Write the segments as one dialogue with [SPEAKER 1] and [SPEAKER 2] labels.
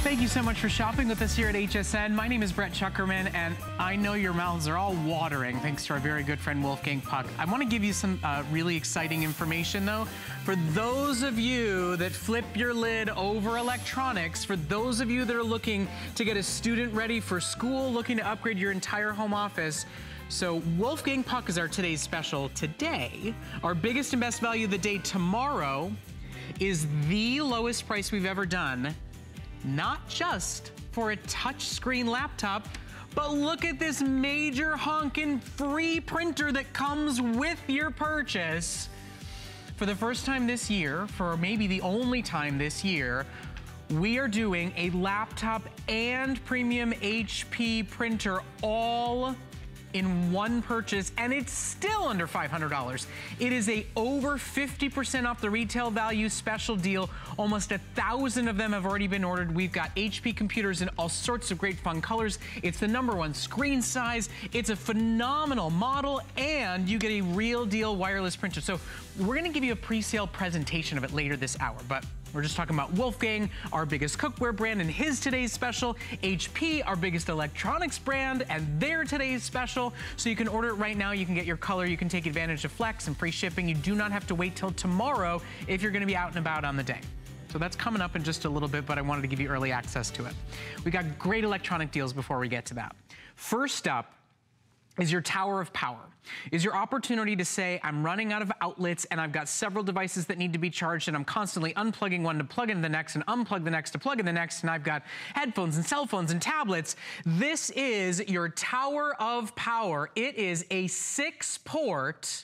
[SPEAKER 1] Thank you so much for shopping with us here at HSN. My name is Brett Chuckerman, and I know your mouths are all watering thanks to our very good friend Wolfgang Puck. I want to give you some really exciting information, though. For those of you that flip your lid over electronics, for those of you that are looking to get a student ready for school, looking to upgrade your entire home office, so Wolfgang Puck is our today's special. Today, our biggest and best value of the day tomorrow is the lowest price we've ever done. Not just for a touchscreen laptop, but look at this major honkin' free printer that comes with your purchase. For the first time this year, for maybe the only time this year, we are doing a laptop and premium HP printer all in one purchase, and it's still under $500. It is a over 50% off the retail value special deal. Almost 1,000 of them have already been ordered. We've got HP computers in all sorts of great fun colors. It's the #1 screen size. It's a phenomenal model, and you get a real deal wireless printer. So we're gonna give you a pre-sale presentation of it later this hour, but we're just talking about Wolfgang, our biggest cookware brand, and his today's special. HP, our biggest electronics brand, and their today's special. So you can order it right now. You can get your color. You can take advantage of Flex and free shipping. You do not have to wait till tomorrow if you're going to be out and about on the day. So that's coming up in just a little bit, but I wanted to give you early access to it. We got great electronic deals before we get to that. First up is your tower of power. Is your opportunity to say, I'm running out of outlets and I've got several devices that need to be charged and I'm constantly unplugging one to plug in the next and unplug the next to plug in the next, and I've got headphones and cell phones and tablets. This is your tower of power. It is a 6-port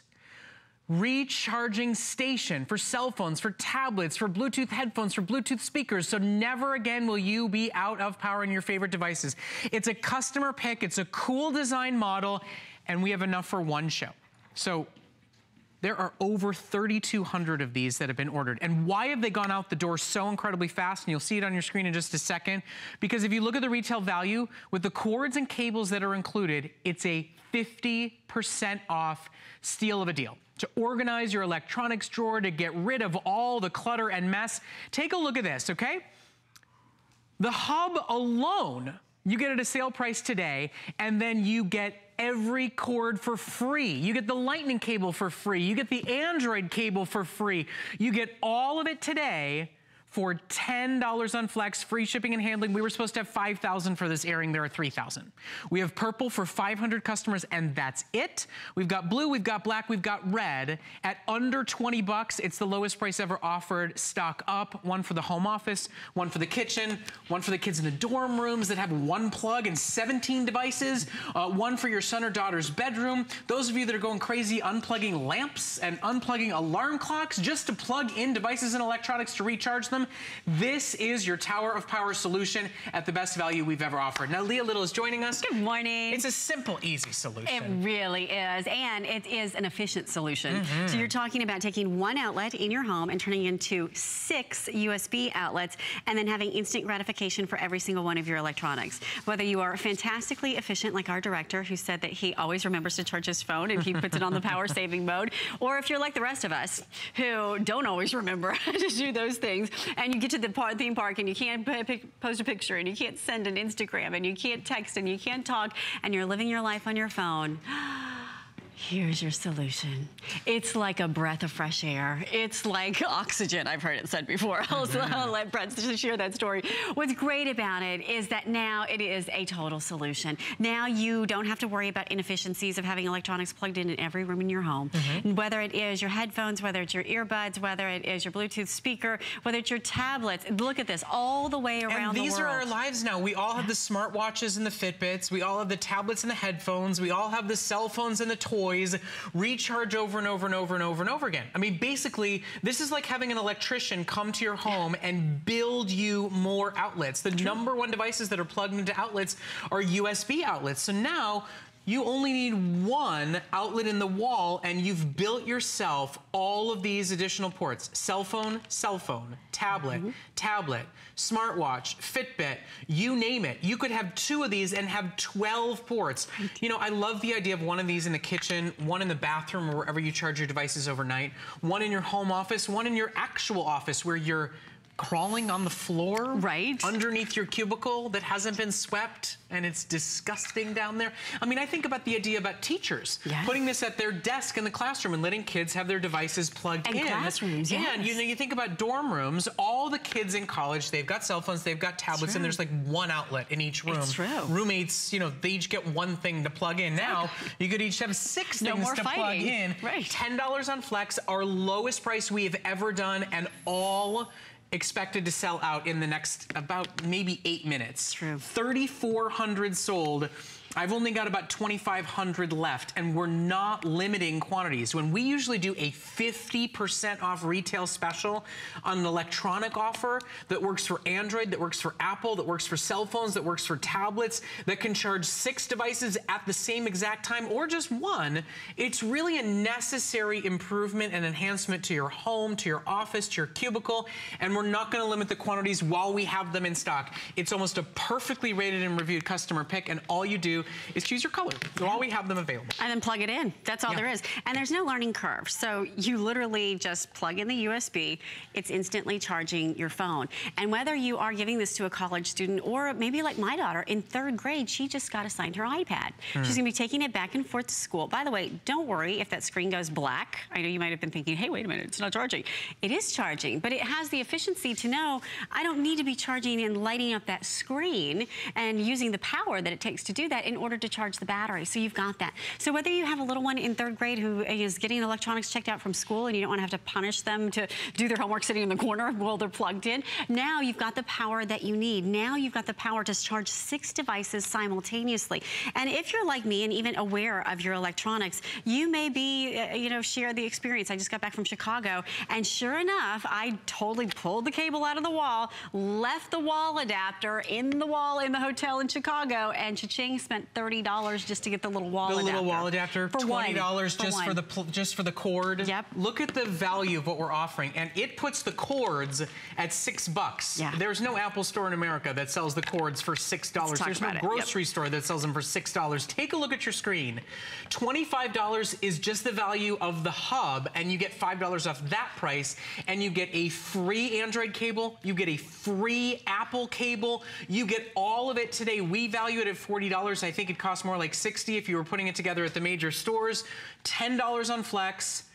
[SPEAKER 1] recharging station for cell phones, for tablets, for Bluetooth headphones, for Bluetooth speakers. So never again will you be out of power in your favorite devices. It's a customer pick. It's a cool design model, and we have enough for one show. So there are over 3,200 of these that have been ordered. And why have they gone out the door so incredibly fast? And you'll see it on your screen in just a second. Because if you look at the retail value, with the cords and cables that are included, it's a 50% off steal of a deal. To organize your electronics drawer, to get rid of all the clutter and mess. Take a look at this, okay? The hub alone, you get at a sale price today, and then you get every cord for free. You get the lightning cable for free. You get the Android cable for free. You get all of it today for $10 on Flex, free shipping and handling. We were supposed to have 5,000 for this airing. There are 3,000. We have purple for 500 customers, and that's it. We've got blue, we've got black, we've got red. At under 20 bucks, it's the lowest price ever offered. Stock up, one for the home office, one for the kitchen, one for the kids in the dorm rooms that have one plug and 17 devices, one for your son or daughter's bedroom. Those of you that are going crazy unplugging lamps and unplugging alarm clocks just to plug in devices and electronics to recharge them, this is your Tower of Power solution at the best value we've ever offered. Now, Leah Little is joining us.
[SPEAKER 2] Good morning.
[SPEAKER 1] It's a simple, easy solution.
[SPEAKER 2] It really is, and it is an efficient solution. So you're talking about taking one outlet in your home and turning it into 6 USB outlets, and then having instant gratification for every single one of your electronics. Whether you are fantastically efficient, like our director, who said that he always remembers to charge his phone and he puts it on the power saving mode, or if you're like the rest of us, who don't always remember to do those things, and you get to the theme park and you can't post a picture and you can't send an Instagram and you can't text and you can't talk and you're living your life on your phone. Here's your solution. It's like a breath of fresh air. It's like oxygen, I've heard it said before. I'll let Brett share that story. What's great about it is that now it is a total solution. Now you don't have to worry about inefficiencies of having electronics plugged in every room in your home. Whether it is your headphones, whether it's your earbuds, whether it is your Bluetooth speaker, whether it's your tablets. Look at this, all the way around the world.
[SPEAKER 1] And these are our lives now. We all have the smartwatches and the Fitbits. We all have the tablets and the headphones. We all have the cell phones and the toys. Recharge over and over and over and over and over again. I mean, basically, this is like having an electrician come to your home and build you more outlets. The #1 devices that are plugged into outlets are USB outlets. So now you only need one outlet in the wall, and you've built yourself all of these additional ports. Cell phone, tablet, tablet, smartwatch, Fitbit, you name it. You could have 2 of these and have 12 ports. You know, I love the idea of one of these in the kitchen, one in the bathroom or wherever you charge your devices overnight, one in your home office, one in your actual office where you're crawling on the floor,
[SPEAKER 2] right,
[SPEAKER 1] underneath your cubicle that hasn't been swept, and it's disgusting down there. I mean, I think about the idea about teachers putting this at their desk in the classroom and letting kids have their devices plugged in.
[SPEAKER 2] Classrooms,
[SPEAKER 1] and you know, you think about dorm rooms, all the kids in college, they've got cell phones, they've got tablets, and there's like one outlet in each room.
[SPEAKER 2] It's true.
[SPEAKER 1] Roommates, you know, they each get one thing to plug in. Now, you could each have 6 things to plug in.
[SPEAKER 2] Right.
[SPEAKER 1] $10 on Flex, our lowest price we have ever done, and all expected to sell out in the next about maybe 8 minutes.
[SPEAKER 2] True.
[SPEAKER 1] 3,400 sold. I've only got about 2,500 left, and we're not limiting quantities. When we usually do a 50% off retail special on an electronic offer that works for Android, that works for Apple, that works for cell phones, that works for tablets, that can charge 6 devices at the same exact time or just one, it's really a necessary improvement and enhancement to your home, to your office, to your cubicle, and we're not gonna limit the quantities while we have them in stock. It's almost a perfectly rated and reviewed customer pick, and all you do is choose your color while we have them available.
[SPEAKER 2] And then plug it in. That's all there is. And there's no learning curve. So you literally just plug in the USB. It's instantly charging your phone. And whether you are giving this to a college student or maybe like my daughter in 3rd grade, she just got assigned her iPad. She's gonna be taking it back and forth to school. By the way, don't worry if that screen goes black. I know you might have been thinking, hey, wait a minute, it's not charging. It is charging, but it has the efficiency to know I don't need to be charging and lighting up that screen and using the power that it takes to do that in order to charge the battery. So you've got that. So whether you have a little one in 3rd grade who is getting electronics checked out from school and you don't want to have to punish them to do their homework sitting in the corner while they're plugged in, now you've got the power that you need. Now you've got the power to charge 6 devices simultaneously. And if you're like me and even aware of your electronics, you may be, you know, share the experience. I just got back from Chicago, and sure enough, I totally pulled the cable out of the wall, left the wall adapter in the wall in the hotel in Chicago, and cha-ching, spent $30 just to get the little wall adapter.
[SPEAKER 1] The little wall adapter,
[SPEAKER 2] for
[SPEAKER 1] $20 just for the cord.
[SPEAKER 2] Yep.
[SPEAKER 1] Look at the value of what we're offering, and it puts the cords at $6.
[SPEAKER 2] Yeah.
[SPEAKER 1] There's no Apple store in America that sells the cords for $6. There's no grocery store that sells them for $6. Take a look at your screen. $25 is just the value of the hub, and you get $5 off that price, and you get a free Android cable, you get a free Apple cable, you get all of it today. We value it at $40. I think it costs more like $60 if you were putting it together at the major stores. $10 on Flex,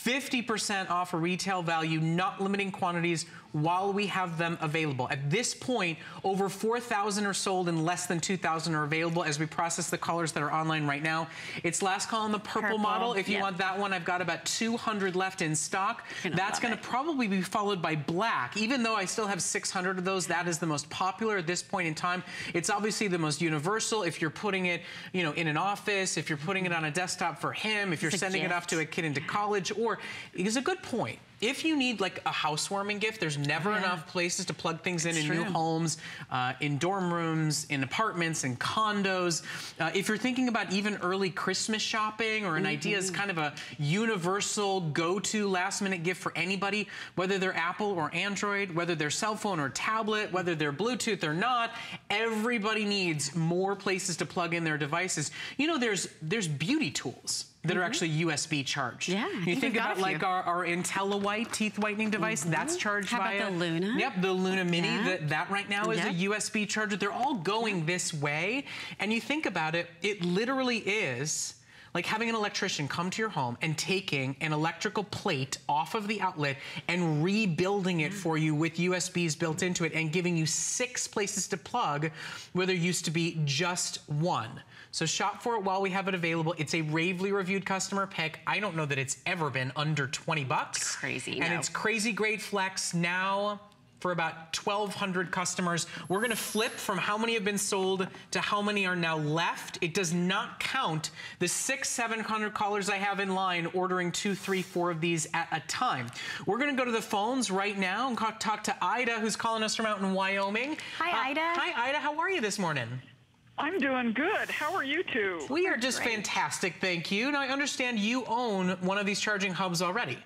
[SPEAKER 1] 50% off a retail value, not limiting quantities while we have them available. At this point, over 4,000 are sold and less than 2,000 are available as we process the colors that are online right now. It's last call on the purple model. If you want that one, I've got about 200 left in stock. That's gonna probably be followed by black. Even though I still have 600 of those, that is the most popular at this point in time. It's obviously the most universal. If you're putting it, you know, in an office, if you're putting it on a desktop for him, if you're sending it off to a kid into college, or it's a good point. If you need like a housewarming gift, there's never enough places to plug things in new homes, in dorm rooms, in apartments, in condos. If you're thinking about even early Christmas shopping, or an idea is kind of a universal go-to last-minute gift for anybody, whether they're Apple or Android, whether they're cell phone or tablet, whether they're Bluetooth or not, everybody needs more places to plug in their devices. You know, there's beauty tools that are actually USB charged.
[SPEAKER 2] Yeah,
[SPEAKER 1] you think about like our IntelliWhite teeth whitening device, that's charged via...
[SPEAKER 2] How about the Luna?
[SPEAKER 1] Yep, the Luna Mini, that right now is a USB charger. They're all going this way. And you think about it, it literally is like having an electrician come to your home and taking an electrical plate off of the outlet and rebuilding it for you with USBs built into it and giving you 6 places to plug where there used to be just one. So shop for it while we have it available. It's a ravely reviewed customer pick. I don't know that it's ever been under 20 bucks.
[SPEAKER 2] Crazy,
[SPEAKER 1] and it's crazy great flex now for about 1,200 customers. We're gonna flip from how many have been sold to how many are now left. It does not count the 600-700 callers I have in line ordering 2, 3, 4 of these at a time. We're gonna go to the phones right now and talk to Ida, who's calling us from out in Wyoming.
[SPEAKER 2] Hi, Ida.
[SPEAKER 1] Hi, Ida, how are you this morning?
[SPEAKER 3] I'm doing good. How are you two?
[SPEAKER 1] We are just fantastic, thank you. Now, I understand you own one of these charging hubs already.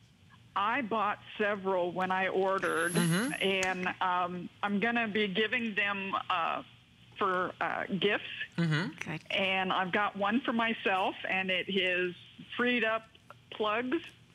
[SPEAKER 3] I bought several when I ordered, and I'm going to be giving them for gifts.
[SPEAKER 2] Good.
[SPEAKER 3] And I've got one for myself, and it is freed up plugs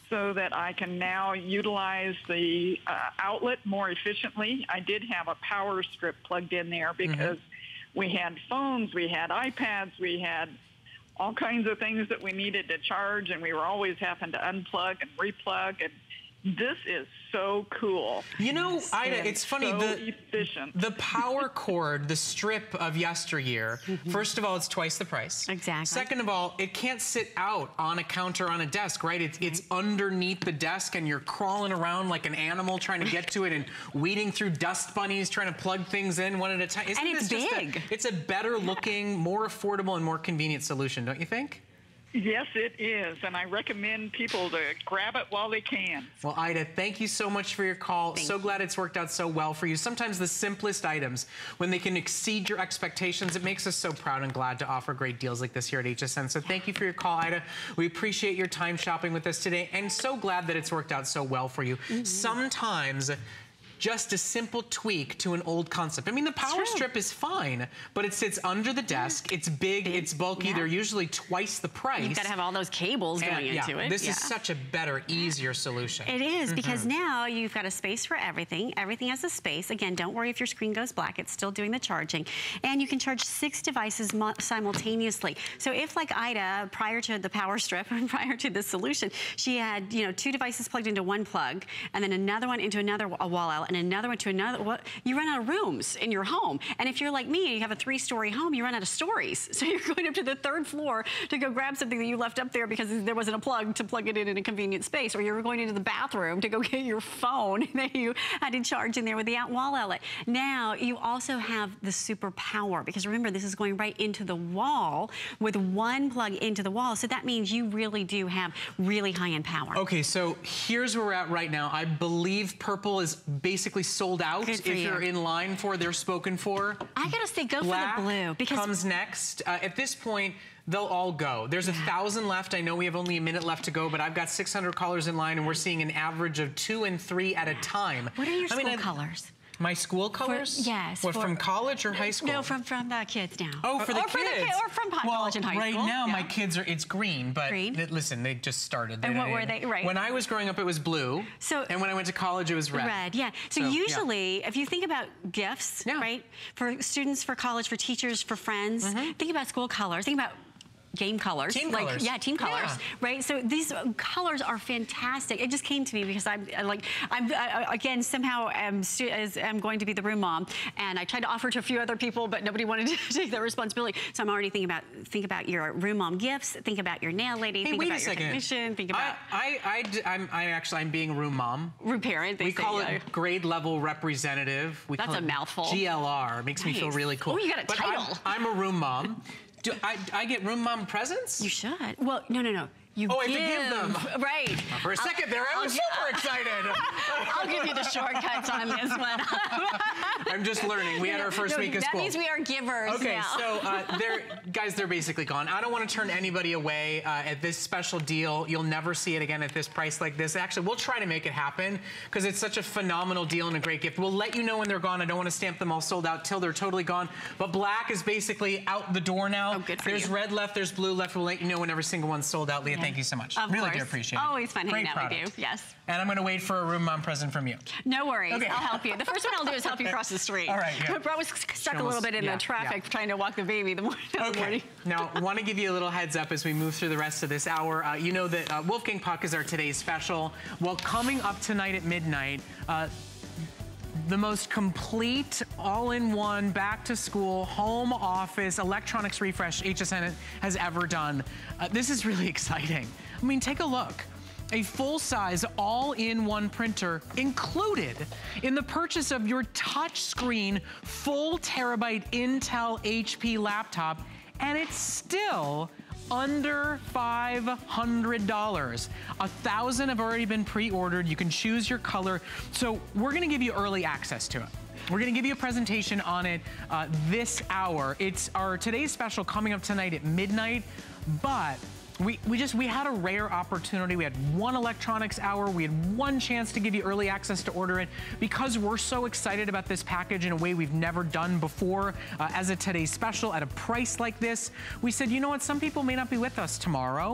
[SPEAKER 3] so that I can now utilize the outlet more efficiently. I did have a power strip plugged in there because we had phones, we had iPads, we had all kinds of things that we needed to charge, and we were always having to unplug and replug, and this is so cool.
[SPEAKER 1] You know, Ida, it's funny,
[SPEAKER 3] so efficient.
[SPEAKER 1] The power cord, the strip of yesteryear, first of all, it's twice the price.
[SPEAKER 2] Exactly.
[SPEAKER 1] Second of all, it can't sit out on a counter on a desk, right? It's underneath the desk, and you're crawling around like an animal trying to get to it and weeding through dust bunnies, trying to plug things in one at a time.
[SPEAKER 2] And it's big.
[SPEAKER 1] It's a better looking, more affordable, and more convenient solution, don't you think?
[SPEAKER 3] Yes, it is, and I recommend people to grab it while they can.
[SPEAKER 1] Well, Ida, thank you so much for your call. So glad it's worked out so well for you. Sometimes the simplest items, when they can exceed your expectations, it makes us so proud and glad to offer great deals like this here at HSN. So thank you for your call, Ida. We appreciate your time shopping with us today, and so glad that it's worked out so well for you. Sometimes just a simple tweak to an old concept. I mean, the power strip is fine, but it sits under the desk. It's big, it's bulky. They're usually twice the price.
[SPEAKER 2] You've got to have all those cables going into it.
[SPEAKER 1] This is such a better, easier solution.
[SPEAKER 2] It is, because now you've got a space for everything. Everything has a space. Again, don't worry if your screen goes black. It's still doing the charging. And you can charge 6 devices simultaneously. So if, like Ida, prior to the power strip and prior to this solution, she had, 2 devices plugged into one plug, and then another one into another wall outlet, and another one to another, you run out of rooms in your home. And if you're like me and you have a 3-story home, you run out of stories. So you're going up to the 3rd floor to go grab something that you left up there because there wasn't a plug to plug it in a convenient space. Or you're going into the bathroom to go get your phone that you had to charge in there with the wall outlet. Now you also have the super power, because remember, this is going right into the wall with one plug into the wall. So that means you really do have really high-end power.
[SPEAKER 1] Okay, so here's where we're at right now. I believe purple is basically sold out. If you're in line for they're spoken for.
[SPEAKER 2] I gotta say, go
[SPEAKER 1] Black
[SPEAKER 2] for the blue, because
[SPEAKER 1] comes next. At this point, they'll all go. There's 1,000 left. I know we have only a minute left to go, but I've got 600 callers in line, and we're seeing an average of 2 and 3 at a time.
[SPEAKER 2] What are your school colors?
[SPEAKER 1] My school colors?
[SPEAKER 2] Yes.
[SPEAKER 1] What, from college or high school?
[SPEAKER 2] No, from the kids now.
[SPEAKER 1] Oh, for the kids.
[SPEAKER 2] Or from college and high
[SPEAKER 1] right
[SPEAKER 2] school.
[SPEAKER 1] Right now, my kids it's green, but listen, they just started.
[SPEAKER 2] And what were they? Right.
[SPEAKER 1] When I was growing up, it was blue. And when I went to college, it was red.
[SPEAKER 2] Red, yeah. So usually, if you think about gifts, right, for students, for college, for teachers, for friends, think about school colors. Think about game colors.
[SPEAKER 1] Team colors.
[SPEAKER 2] Yeah, team colors, right? So these colors are fantastic. It just came to me because I'm again, somehow I'm going to be the room mom, and I tried to offer to a few other people, but nobody wanted to take that responsibility. So I'm already thinking about, think about your room mom gifts, think about your nail lady, think about your technician, think about...
[SPEAKER 1] I'm being a room mom.
[SPEAKER 2] Room parent.
[SPEAKER 1] We call it grade level representative.
[SPEAKER 2] That's a mouthful.
[SPEAKER 1] GLR. Makes me feel really cool.
[SPEAKER 2] Oh, you got a title.
[SPEAKER 1] I'm a room mom. Do I get room mom presents?
[SPEAKER 2] You should. Well, no. You
[SPEAKER 1] I have to give them.
[SPEAKER 2] Right.
[SPEAKER 1] For a second there, I was super excited.
[SPEAKER 2] I'll give you the shortcuts on this one.
[SPEAKER 1] I'm just learning. We had our first week of school.
[SPEAKER 2] That means we are givers now.
[SPEAKER 1] So they're basically gone. I don't want to turn anybody away at this special deal. You'll never see it again at this price like this. Actually, we'll try to make it happen because it's such a phenomenal deal and a great gift. We'll let you know when they're gone. I don't want to stamp them all sold out till they're totally gone. But black is basically out the door now.
[SPEAKER 2] Oh, good for you.
[SPEAKER 1] There's red left, there's blue left. We'll let you know when every single one's sold out. Leah, thank you so much. Really do appreciate it.
[SPEAKER 2] Always fun hanging out with you. Yes.
[SPEAKER 1] And I'm going to wait for a room mom present from you.
[SPEAKER 2] No worries. Okay. I'll help you. The first one I'll do is help you cross the street.
[SPEAKER 1] All right. Yeah.
[SPEAKER 2] I was stuck a little bit in the traffic trying to walk the baby the morning.
[SPEAKER 1] Now, I want to give you a little heads up as we move through the rest of this hour. You know that Wolfgang Puck is our today's special. Well, coming up tonight at midnight, the most complete, all-in-one, back-to-school, home office, electronics refresh HSN has ever done. This is really exciting. I mean, take a look. A full-size, all-in-one printer included in the purchase of your touchscreen, full terabyte Intel HP laptop, and it's still under $500. 1,000 have already been pre-ordered. You can choose your color. So we're gonna give you early access to it. We're gonna give you a presentation on it this hour. It's our today's special coming up tonight at midnight, but we had a rare opportunity. We had one electronics hour. We had one chance to give you early access to order it because we're so excited about this package in a way we've never done before as a today's special at a price like this. We said, you know what? Some people may not be with us tomorrow.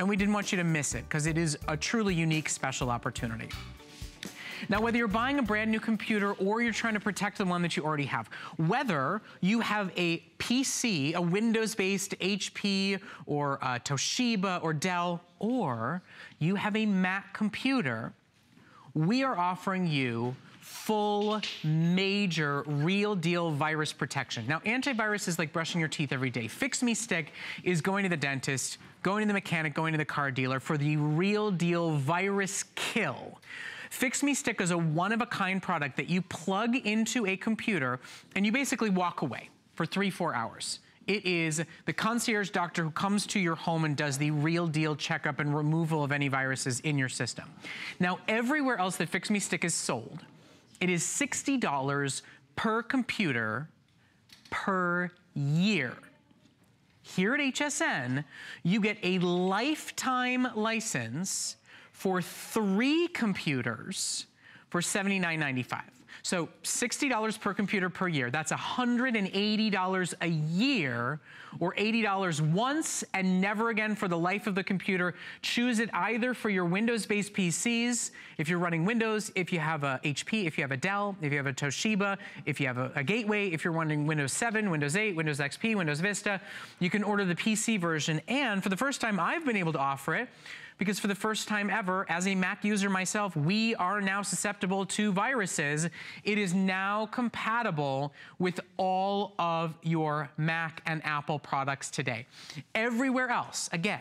[SPEAKER 1] and we didn't want you to miss it because it is a truly unique special opportunity. Now, whether you're buying a brand new computer or you're trying to protect the one that you already have, whether you have a PC, a Windows-based HP or Toshiba or Dell, or you have a Mac computer, we are offering you full, major, real deal virus protection. Now, antivirus is like brushing your teeth every day. Fix Me Stick is going to the dentist, going to the mechanic, going to the car dealer for the real deal virus kill. Fix Me Stick is a one-of-a-kind product that you plug into a computer and you basically walk away for 3-4 hours. It is the concierge doctor who comes to your home and does the real deal checkup and removal of any viruses in your system. Now, everywhere else that Fix Me Stick is sold, it is $60 per computer per year. Here at HSN, you get a lifetime license for 3 computers for $79.95. So $60 per computer per year. That's $180 a year, or $80 once and never again for the life of the computer. Choose it either for your Windows-based PCs, if you're running Windows, if you have a HP, if you have a Dell, if you have a Toshiba, if you have a Gateway, if you're running Windows 7, Windows 8, Windows XP, Windows Vista, you can order the PC version. And for the first time, I've been able to offer it, because for the first time ever, as a Mac user myself, we are now susceptible to viruses. It is now compatible with all of your Mac and Apple products today. Everywhere else, again,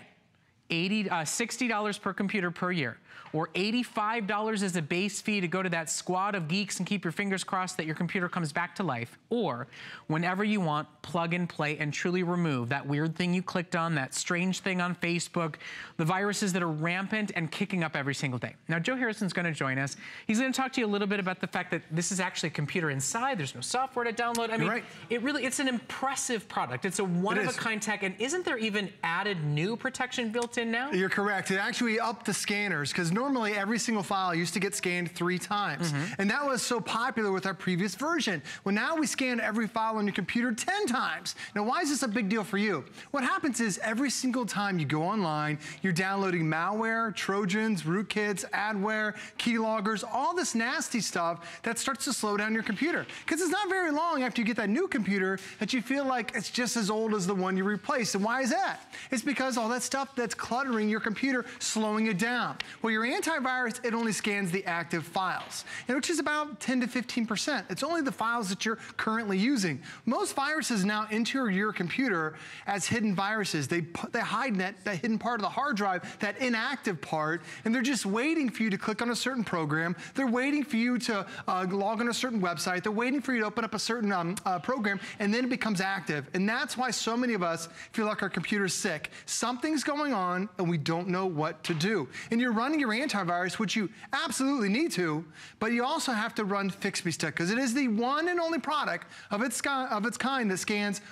[SPEAKER 1] $60 per computer per year, or $85 as a base fee to go to that squad of geeks and keep your fingers crossed that your computer comes back to life, or whenever you want, plug and play and truly remove that weird thing you clicked on, that strange thing on Facebook, the viruses that are rampant and kicking up every single day. Now, Joe Harrison's gonna join us. He's gonna talk to you a little bit about the fact that this is actually a computer inside. There's no software to download. I mean, right. It's an impressive product. It's a one-of-a-kind tech, and isn't there even added new protection built in now?
[SPEAKER 4] You're correct. It actually upped the scanners, because normally every single file used to get scanned 3 times. And that was so popular with our previous version. Well, now we scan every file on your computer 10 times. Now, why is this a big deal for you? What happens is every single time you go online, you're downloading malware, Trojans, rootkits, adware, keyloggers, all this nasty stuff that starts to slow down your computer. Because it's not very long after you get that new computer that you feel like it's just as old as the one you replaced. And why is that? It's because all that stuff that's cluttering your computer, slowing it down. Well, your antivirus, it only scans the active files, which is about 10 to 15%. It's only the files that you're currently using. Most viruses now enter your computer as hidden viruses. They hide that hidden part of the hard drive, that inactive part, and they're just waiting for you to click on a certain program. They're waiting for you to log on a certain website. They're waiting for you to open up a certain program, and then it becomes active. And that's why so many of us feel like our computer's sick. Something's going on, and we don't know what to do. And you're running your antivirus, which you absolutely need to, but you also have to run Fix Me Stick, because it is the one and only product of its kind that scans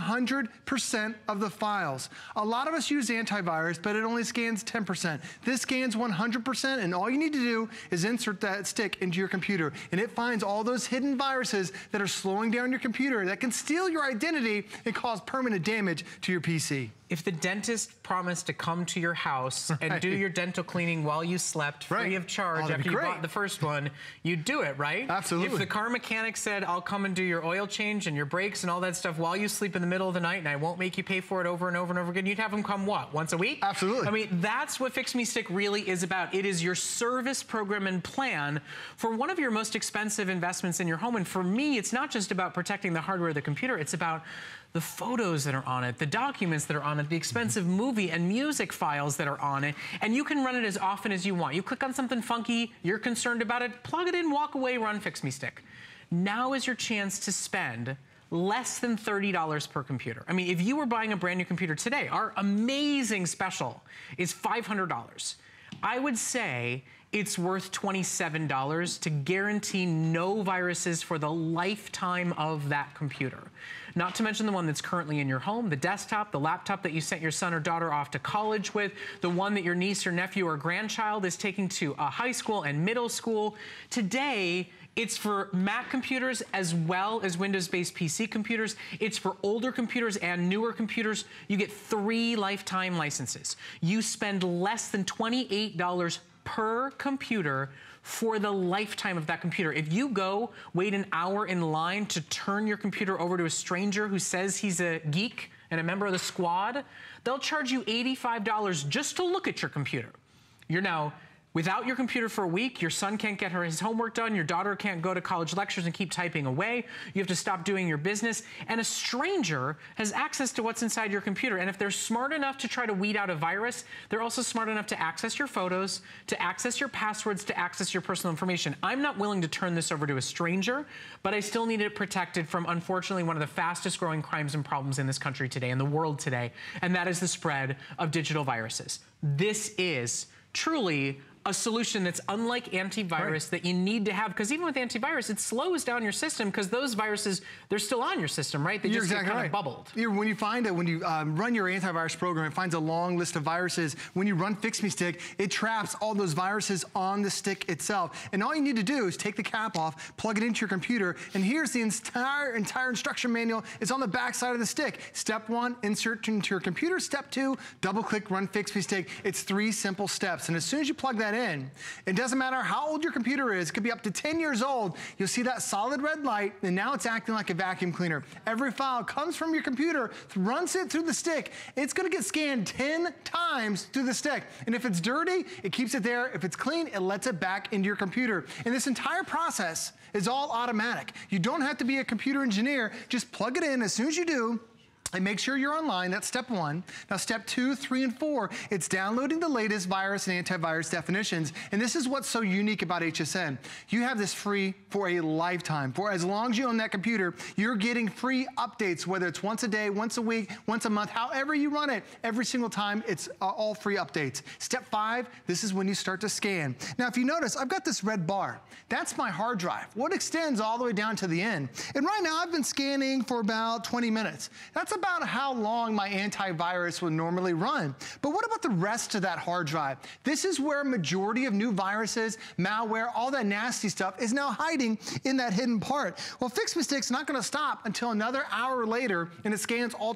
[SPEAKER 4] 100% of the files. A lot of us use antivirus, but it only scans 10%. This scans 100%, and all you need to do is insert that stick into your computer, and it finds all those hidden viruses that are slowing down your computer, that can steal your identity and cause permanent damage to your PC.
[SPEAKER 1] If the dentist promised to come to your house and do your dental cleaning while you slept, free of charge after you bought the first one, you'd do it, right?
[SPEAKER 4] Absolutely.
[SPEAKER 1] If the car mechanic said, I'll come and do your oil change and your brakes and all that stuff while you sleep in the middle of the night, and I won't make you pay for it over and over and over again, you'd have them come what, once a week?
[SPEAKER 4] Absolutely.
[SPEAKER 1] I mean, that's what Fix Me Stick really is about. It is your service program and plan for one of your most expensive investments in your home. And for me, it's not just about protecting the hardware of the computer, it's about the photos that are on it, the documents that are on it, the expensive movie and music files that are on it, and you can run it as often as you want. You click on something funky, you're concerned about it, plug it in, walk away, run Fix Me Stick. Now is your chance to spend less than $30 per computer. I mean, if you were buying a brand new computer today, our amazing special is $500. I would say it's worth $27 to guarantee no viruses for the lifetime of that computer. Not to mention the one that's currently in your home, the desktop, the laptop that you sent your son or daughter off to college with, the one that your niece or nephew or grandchild is taking to high school and middle school. Today, It's for Mac computers as well as Windows-based PC computers. It's for older computers and newer computers. You get 3 lifetime licenses. You spend less than $28 per computer for the lifetime of that computer. If you go wait an hour in line to turn your computer over to a stranger who says he's a geek and a member of the squad, they'll charge you $85 just to look at your computer. You're now without your computer for a week. Your son can't get his homework done. Your daughter can't go to college lectures and keep typing away. You have to stop doing your business. And a stranger has access to what's inside your computer. And if they're smart enough to try to weed out a virus, they're also smart enough to access your photos, to access your passwords, to access your personal information. I'm not willing to turn this over to a stranger, but I still need it protected from, unfortunately, one of the fastest growing crimes and problems in this country today, in the world today, and that is the spread of digital viruses. This is truly a solution that's unlike antivirus that you need to have, because even with antivirus, it slows down your system because those viruses, they're still on your system, right? They just get kind of bubbled.
[SPEAKER 4] When you find it, when you run your antivirus program, it finds a long list of viruses. When you run Fix Me Stick, it traps all those viruses on the stick itself. And all you need to do is take the cap off, plug it into your computer, and here's the entire instruction manual. It's on the back side of the stick. Step 1, insert into your computer. Step 2, double click, run Fix Me Stick. It's 3 simple steps. And as soon as you plug that in, it doesn't matter how old your computer is, it could be up to 10 years old, you'll see that solid red light, and now it's acting like a vacuum cleaner. Every file comes from your computer, runs it through the stick. It's gonna get scanned 10 times through the stick. And if it's dirty, it keeps it there. If it's clean, it lets it back into your computer. And this entire process is all automatic. You don't have to be a computer engineer, just plug it in. As soon as you do, and make sure you're online. That's step 1. Now step 2, 3, and 4, it's downloading the latest virus and antivirus definitions. And this is what's so unique about HSN. You have this free for a lifetime. For as long as you own that computer, you're getting free updates, whether it's once a day, once a week, once a month, however you run it, every single time, it's all free updates. Step 5, this is when you start to scan. Now, if you notice, I've got this red bar. That's my hard drive. What extends all the way down to the end. And right now, I've been scanning for about 20 minutes. That's about how long my antivirus would normally run. But what about the rest of that hard drive? This is where a majority of new viruses, malware, all that nasty stuff is now hiding in that hidden part. Well, Fix Me Stick's not gonna stop until another hour later, and it scans all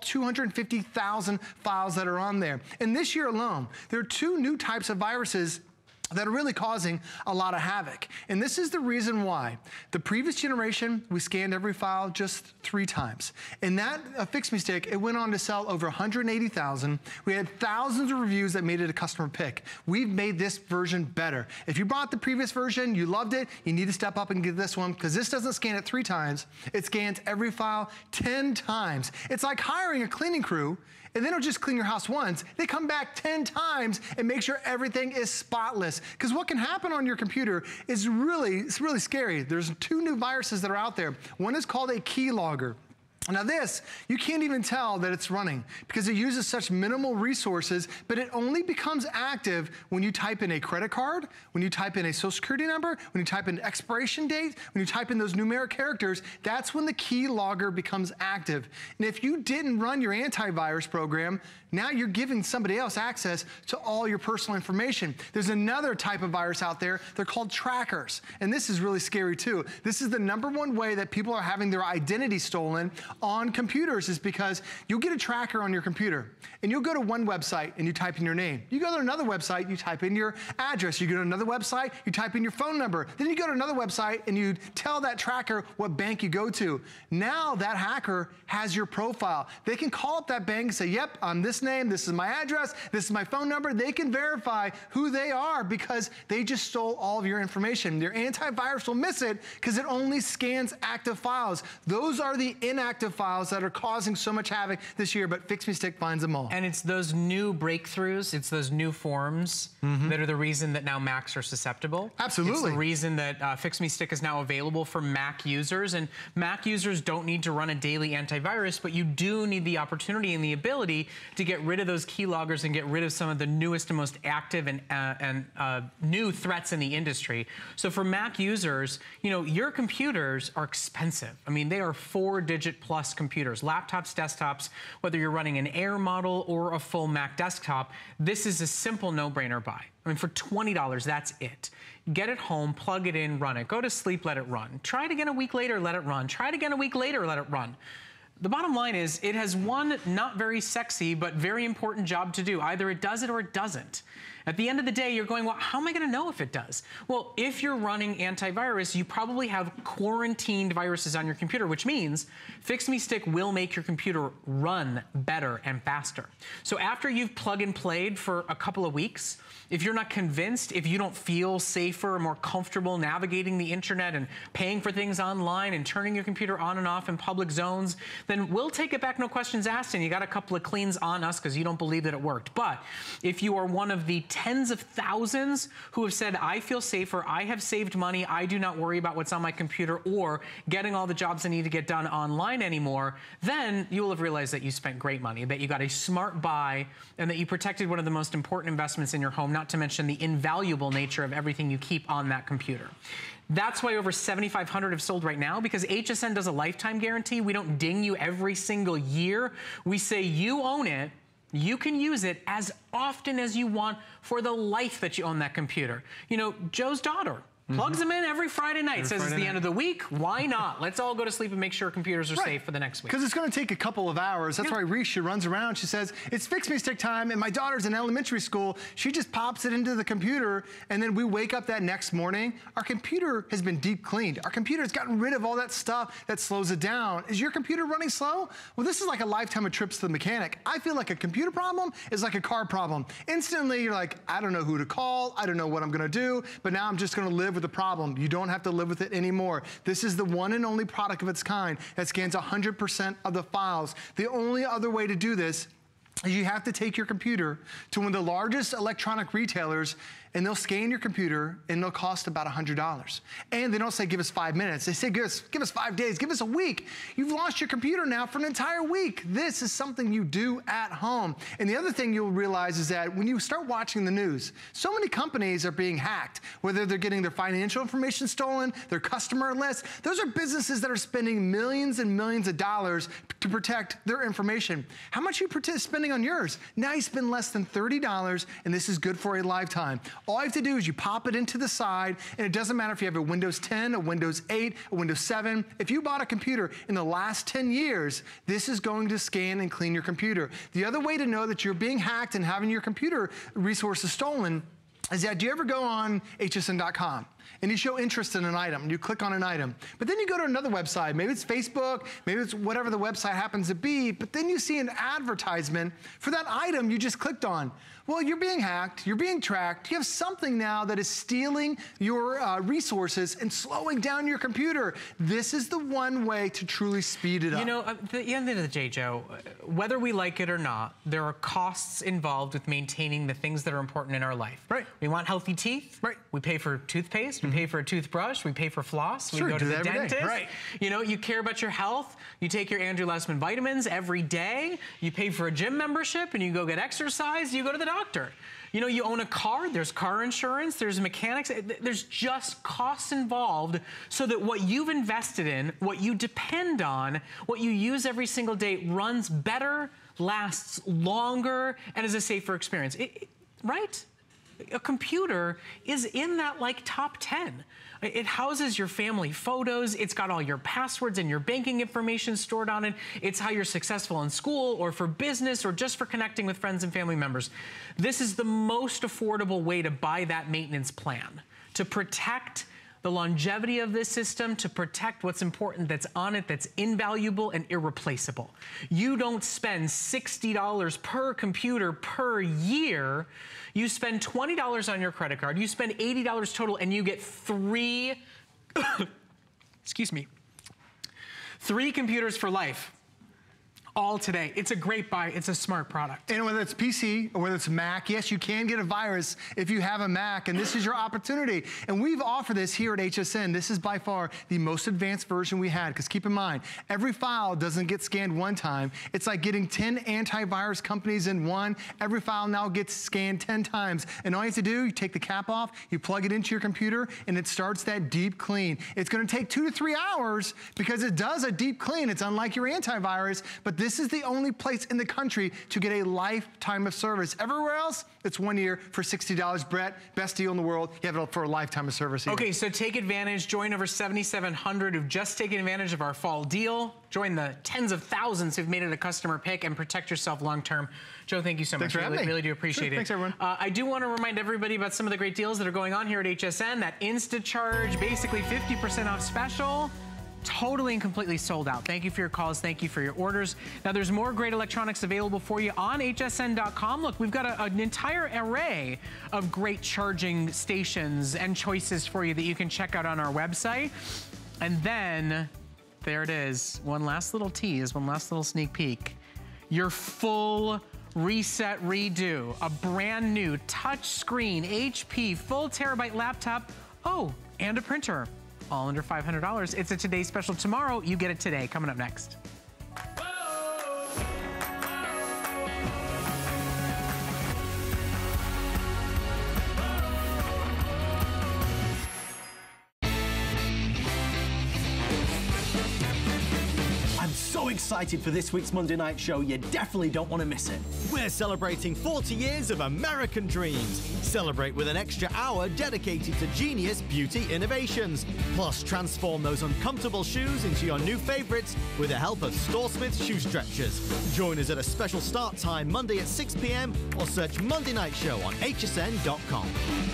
[SPEAKER 4] 250,000 files that are on there. And this year alone, there are 2 new types of viruses that are really causing a lot of havoc. And this is the reason why. The previous generation, we scanned every file just 3 times. And that Fix Me Stick, it went on to sell over 180,000. We had thousands of reviews that made it a customer pick. We've made this version better. If you bought the previous version, you loved it, you need to step up and get this one, because this doesn't scan it 3 times. It scans every file 10 times. It's like hiring a cleaning crew, and they don't just clean your house once, they come back 10 times and make sure everything is spotless. Because what can happen on your computer is really scary. There's 2 new viruses that are out there. One is called a keylogger. Now this, you can't even tell that it's running because it uses such minimal resources, but it only becomes active when you type in a credit card, when you type in a social security number, when you type in expiration date, when you type in those numeric characters, that's when the keylogger becomes active. And if you didn't run your antivirus program, now you're giving somebody else access to all your personal information. There's another type of virus out there, they're called trackers. And this is really scary too. This is the #1 way that people are having their identity stolen on computers, is because you'll get a tracker on your computer and you'll go to one website and you type in your name. You go to another website, you type in your address. You go to another website, you type in your phone number. Then you go to another website and you tell that tracker what bank you go to. Now that hacker has your profile. They can call up that bank and say, yep, I'm this name, this is my address, this is my phone number. They can verify who they are because they just stole all of your information. Your antivirus will miss it because it only scans active files. Those are the inactive files that are causing so much havoc this year, but Fix Me Stick finds them all.
[SPEAKER 1] And it's those new breakthroughs, it's those new forms that are the reason that now Macs are susceptible.
[SPEAKER 4] Absolutely.
[SPEAKER 1] It's the reason that Fix Me Stick is now available for Mac users, and Mac users don't need to run a daily antivirus, but you do need the opportunity and the ability to get rid of those keyloggers and get rid of some of the newest and most active and new threats in the industry. So for Mac users, you know, your computers are expensive. I mean, they are 4-digit plus plus computers, laptops, desktops, whether you're running an Air model or a full Mac desktop, this is a simple no-brainer buy. I mean, for $20, that's it. Get it home, plug it in, run it. Go to sleep, let it run. Try it again a week later, let it run. Try it again a week later, let it run. The bottom line is it has one not very sexy but very important job to do. Either it does it or it doesn't. At the end of the day, you're going, well, how am I going to know if it does? Well, if you're running antivirus, you probably have quarantined viruses on your computer, which means Fix Me Stick will make your computer run better and faster. So after you've plug and played for a couple of weeks, if you're not convinced, if you don't feel safer or more comfortable navigating the internet and paying for things online and turning your computer on and off in public zones, then we'll take it back, no questions asked, and you got a couple of cleans on us because you don't believe that it worked. But if you are one of the tens of thousands who have said, I feel safer, I have saved money, I do not worry about what's on my computer or getting all the jobs I need to get done online anymore, then you will have realized that you spent great money, that you got a smart buy, and that you protected one of the most important investments in your home, not to mention the invaluable nature of everything you keep on that computer. That's why over 7,500 have sold right now, because HSN does a lifetime guarantee. We don't ding you every single year. We say you own it. You can use it as often as you want for the life that you own that computer. You know, Joe's daughter plugs them in every Friday night, says it's the end of the week. Why not? Let's all go to sleep and make sure computers are safe for the next week.
[SPEAKER 4] Because it's going to take a couple of hours. That's why Reese, she runs around. She says, it's Fix Me Stick time, and my daughter's in elementary school. She just pops it into the computer, and then we wake up that next morning. Our computer has been deep cleaned. Our computer has gotten rid of all that stuff that slows it down. Is your computer running slow? Well, this is like a lifetime of trips to the mechanic. I feel like a computer problem is like a car problem. Instantly, you're like, I don't know who to call. I don't know what I'm going to do, but now I'm just going to live with the problem. You don't have to live with it anymore. This is the one and only product of its kind that scans 100% of the files. The only other way to do this is you have to take your computer to one of the largest electronic retailers, and they'll scan your computer, and it'll cost about $100. And they don't say, give us 5 minutes. They say, give us 5 days, give us a week. You've lost your computer now for an entire week. This is something you do at home. And the other thing you'll realize is that when you start watching the news, so many companies are being hacked, whether they're getting their financial information stolen, their customer list. Those are businesses that are spending millions and millions of dollars to protect their information. How much are you spending on yours? Now you spend less than $30, and this is good for a lifetime. All you have to do is you pop it into the side, and it doesn't matter if you have a Windows 10, a Windows 8, a Windows 7. If you bought a computer in the last 10 years, this is going to scan and clean your computer. The other way to know that you're being hacked and having your computer resources stolen is that, do you ever go on hsn.com and you show interest in an item, you click on an item, but then you go to another website, maybe it's Facebook, maybe it's whatever the website happens to be, but then you see an advertisement for that item you just clicked on. Well, you're being hacked, you're being tracked, you have something now that is stealing your resources and slowing down your computer. This is the one way to truly speed it up.
[SPEAKER 1] You know, at the end of the day, Joe, whether we like it or not, there are costs involved with maintaining the things that are important in our life.
[SPEAKER 4] Right.
[SPEAKER 1] We want healthy teeth. Right. We pay for toothpaste, we pay for a toothbrush, we pay for floss, we go to the dentist. Right. You know, you care about your health, you take your Andrew Lessman vitamins every day, you pay for a gym membership and you go get exercise, you go to the doctor. You know, you own a car, there's car insurance, there's mechanics, there's just costs involved so that what you've invested in, what you depend on, what you use every single day runs better, lasts longer, and is a safer experience. Right? A computer is in that like top 10. It houses your family photos. It's got all your passwords and your banking information stored on it. It's how you're successful in school or for business or just for connecting with friends and family members. This is the most affordable way to buy that maintenance plan, to protect the longevity of this system, to protect what's important that's on it, that's invaluable and irreplaceable. You don't spend $60 per computer per year. You spend $20 on your credit card, you spend $80 total, and you get three, excuse me, 3 computers for life. all today. It's a great buy. It's a smart product.
[SPEAKER 4] And whether it's PC or whether it's Mac, yes, you can get a virus if you have a Mac, and this is your opportunity. And we've offered this here at HSN. This is by far the most advanced version we had, because keep in mind, every file doesn't get scanned one time. It's like getting 10 antivirus companies in one. Every file now gets scanned 10 times. And all you have to do, you take the cap off, you plug it into your computer, and it starts that deep clean. It's gonna take 2 to 3 hours because it does a deep clean. It's unlike your antivirus, but this is the only place in the country to get a lifetime of service. Everywhere else, it's 1 year for $60. Brett, best deal in the world. You have it for a lifetime of service.
[SPEAKER 1] Okay, so take advantage. Join over 7,700 who've just taken advantage of our fall deal. Join the tens of thousands who've made it a customer pick, and protect yourself long-term. Joe, thank you so much. Really do appreciate it.
[SPEAKER 4] Thanks, everyone.
[SPEAKER 1] I do want to remind everybody about some of the great deals that are going on here at HSN. That InstaCharge, basically 50% off special. Totally and completely sold out. Thank you for your calls. Thank you for your orders. Now, there's more great electronics available for you on hsn.com. Look, we've got an entire array of great charging stations and choices for you that you can check out on our website. And then, there it is. One last little tease, one last little sneak peek. Your full reset redo. A brand new touch screen HP full terabyte laptop. Oh, and a printer. All under $500. It's a Today Special tomorrow. You get it today. Coming up next.
[SPEAKER 5] So excited for this week's Monday Night Show, you definitely don't want to miss it.
[SPEAKER 6] We're celebrating 40 years of American dreams. Celebrate with an extra hour dedicated to genius beauty innovations. Plus, transform those uncomfortable shoes into your new favorites with the help of StoreSmith shoe stretchers. Join us at a special start time Monday at 6 p.m. or search Monday Night Show on hsn.com.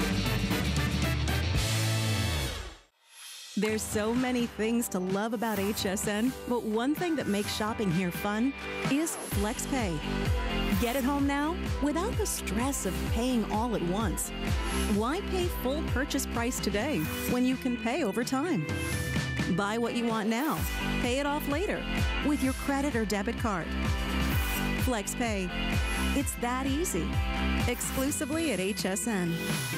[SPEAKER 7] There's so many things to love about HSN, but one thing that makes shopping here fun is FlexPay. Get it home now without the stress of paying all at once. Why pay full purchase price today when you can pay over time? Buy what you want now, pay it off later with your credit or debit card. FlexPay. It's that easy. Exclusively at HSN.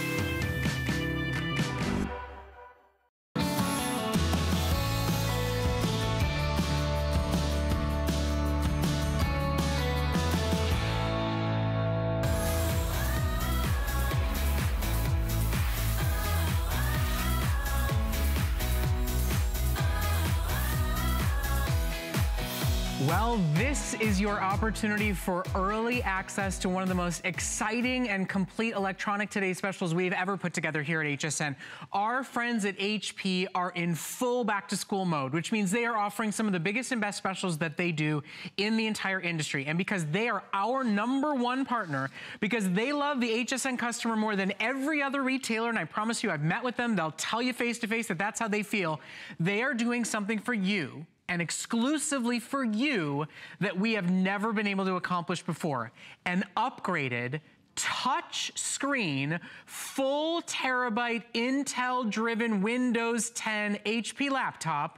[SPEAKER 1] Well, this is your opportunity for early access to one of the most exciting and complete electronic Today Specials we've ever put together here at HSN. Our friends at HP are in full back-to-school mode, which means they are offering some of the biggest and best specials that they do in the entire industry. And because they are our #1 partner, because they love the HSN customer more than every other retailer, and I promise you, I've met with them, they'll tell you face-to-face that that's how they feel. They are doing something for you, and exclusively for you, that we have never been able to accomplish before. An upgraded touch screen, full terabyte Intel-driven Windows 10 HP laptop,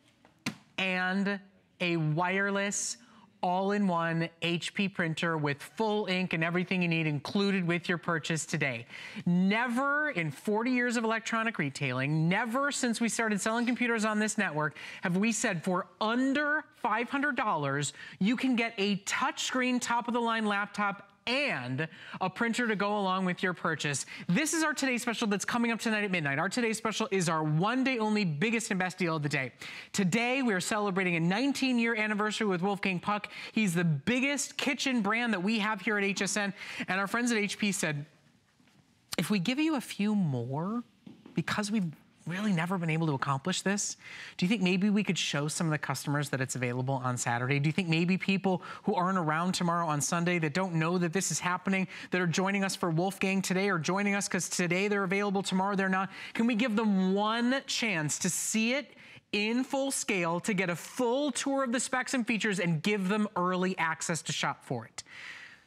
[SPEAKER 1] and a wireless all-in-one HP printer with full ink and everything you need included with your purchase today. Never in 40 years of electronic retailing, never since we started selling computers on this network, have we said for under $500, you can get a touchscreen top-of-the-line laptop and a printer to go along with your purchase. This is our Today Special that's coming up tonight at midnight. Our Today Special is our one-day only biggest and best deal of the day. Today, we are celebrating a 19-year anniversary with Wolfgang Puck. He's the biggest kitchen brand that we have here at HSN. And our friends at HP said, if we give you a few more, because we've really never been able to accomplish this, do you think maybe we could show some of the customers that it's available on Saturday? Do you think maybe people who aren't around tomorrow on Sunday that don't know that this is happening, that are joining us for Wolfgang today, or joining us because today they're available, tomorrow they're not, can we give them one chance to see it in full scale, to get a full tour of the specs and features, and give them early access to shop for it?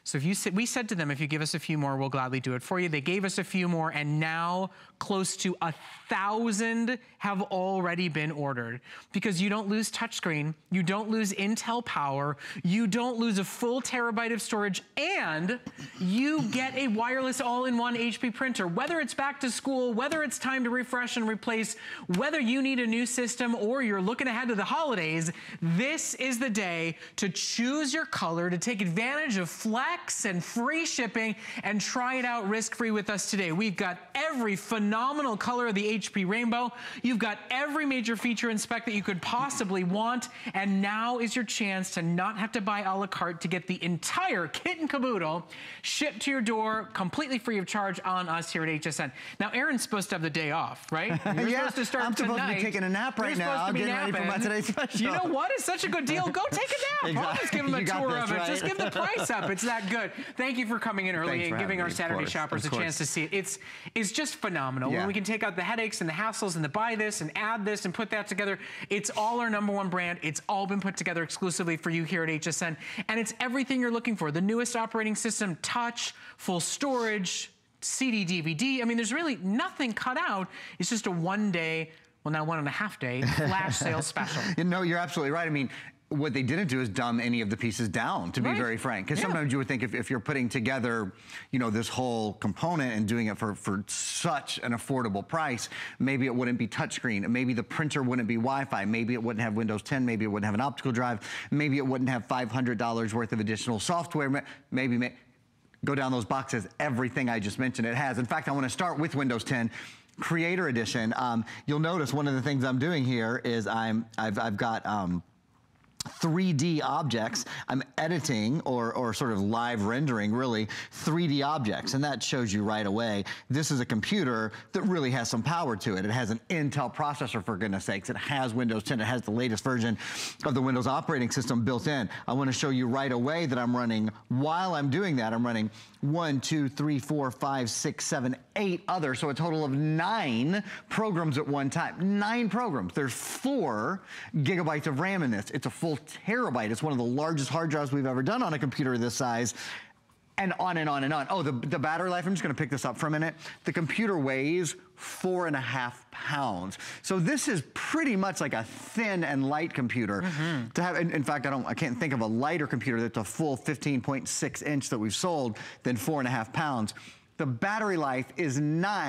[SPEAKER 1] So if we said to them, if you give us a few more, we'll gladly do it for you. They gave us a few more, and now close to 1,000 have already been ordered. Because you don't lose touchscreen, you don't lose Intel power, you don't lose a full terabyte of storage, and you get a wireless all-in-one HP printer. Whether it's back to school, whether it's time to refresh and replace, whether you need a new system or you're looking ahead to the holidays, this is the day to choose your color, to take advantage of Flex and free shipping, and try it out risk-free with us today. We've got every phenomenal color of the HP rainbow. You've got every major feature and spec that you could possibly want, and now is your chance to not have to buy a la carte, to get the entire kit and caboodle shipped to your door completely free of charge on us here at HSN. Now, Aaron's supposed to have the day off, right? You're supposed to start
[SPEAKER 8] I'm supposed
[SPEAKER 1] tonight.
[SPEAKER 8] to be taking a nap right now. I'm getting ready for my today's special.
[SPEAKER 1] You know what? It's such a good deal. Go take a nap.
[SPEAKER 8] Exactly.
[SPEAKER 1] I'll just give them a tour of it.
[SPEAKER 8] Right?
[SPEAKER 1] Just give the price up. It's that good. Thank you for coming in early and giving our Saturday shoppers a chance to see it. It's just phenomenal. When we can take out the headaches and the hassles and the buy this and add this and put that together. It's all our #1 brand. It's all been put together exclusively for you here at HSN. And it's everything you're looking for. The newest operating system, touch, full storage, CD, DVD. I mean, there's really nothing cut out. It's just a one-day, well, now 1.5 day flash sale special.
[SPEAKER 8] No, you're absolutely right. I mean, what they didn't do is dumb any of the pieces down, to be very frank. Because sometimes you would think if you're putting together, you know, this whole component and doing it for such an affordable price, maybe it wouldn't be touchscreen. Maybe the printer wouldn't be Wi-Fi. Maybe it wouldn't have Windows 10. Maybe it wouldn't have an optical drive. Maybe it wouldn't have $500 worth of additional software. Maybe go down those boxes. Everything I just mentioned, it has. In fact, I want to start with Windows 10. Creator Edition. You'll notice one of the things I'm doing here is I've got 3D objects. I'm editing or sort of live rendering really 3D objects, and that shows you right away this is a computer that really has some power to it. It has an Intel processor, for goodness sakes. It has Windows 10. It has the latest version of the Windows operating system built in. I want to show you right away that I'm running, while I'm doing that, I'm running 1, 2, 3, 4, 5, 6, 7, 8 others, so a total of 9 programs at one time. 9 programs. There's 4 gigabytes of RAM in this. It's a full terabyte. It's one of the largest hard drives we've ever done on a computer this size. And on and on and on. Oh, the battery life, I'm just gonna pick this up for a minute. The computer weighs 4.5 pounds. So this is pretty much like a thin and light computer. To have, in fact, I can't think of a lighter computer that's a full 15.6 inch that we've sold than 4.5 pounds. The battery life is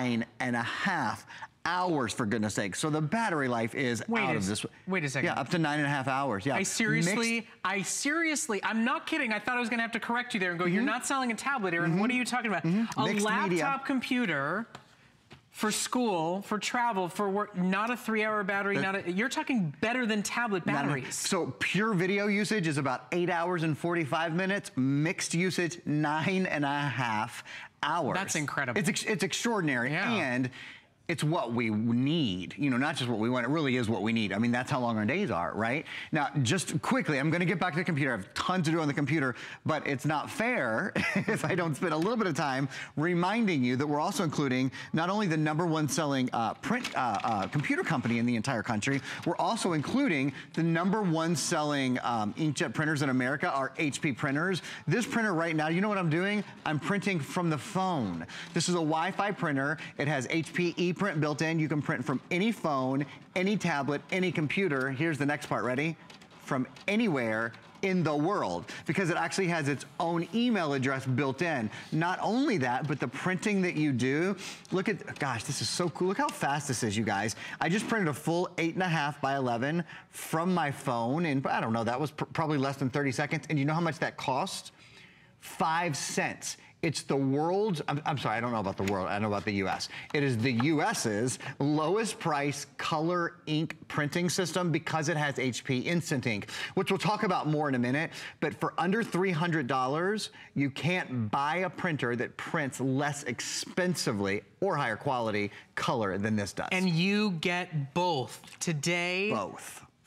[SPEAKER 8] 9.5 hours, for goodness sake. So the battery life is out of this.
[SPEAKER 1] Wait a second.
[SPEAKER 8] Yeah, up to 9.5 hours. Yeah.
[SPEAKER 1] I seriously, I'm not kidding. I thought I was gonna have to correct you there and go, you're not selling a tablet, Aaron. What are you talking about? A
[SPEAKER 8] Mixed
[SPEAKER 1] laptop
[SPEAKER 8] media.
[SPEAKER 1] computer for school, for travel, for work, not a 3-hour battery, you're talking better than tablet batteries.
[SPEAKER 8] So pure video usage is about 8 hours and 45 minutes. Mixed usage, 9.5 hours.
[SPEAKER 1] That's incredible.
[SPEAKER 8] It's extraordinary. And it's what we need, you know, not just what we want. It really is what we need. I mean, that's how long our days are, right? Now, just quickly, I'm going to get back to the computer. I have tons to do on the computer, but it's not fair if I don't spend a little bit of time reminding you that we're also including not only the #1 selling computer company in the entire country, we're also including the #1 selling inkjet printers in America, our HP printers. This printer right now, you know what I'm doing? I'm printing from the phone. This is a Wi-Fi printer. It has HP ePrint built in. You can print from any phone, any tablet, any computer. Here's the next part, ready? From anywhere in the world, because it actually has its own email address built in. Not only that, but the printing that you do, look at, gosh, this is so cool. Look how fast this is, you guys. I just printed a full 8.5 by 11 from my phone, and I don't know, that was probably less than 30 seconds. And you know how much that cost? 5 cents. It's the world's, I'm sorry, I don't know about the world, I know about the US. It is the US's lowest price color ink printing system because it has HP Instant Ink, which we'll talk about more in a minute. But for under $300, you can't buy a printer that prints less expensively or higher quality color than this does.
[SPEAKER 1] And you get both. Today,
[SPEAKER 8] both.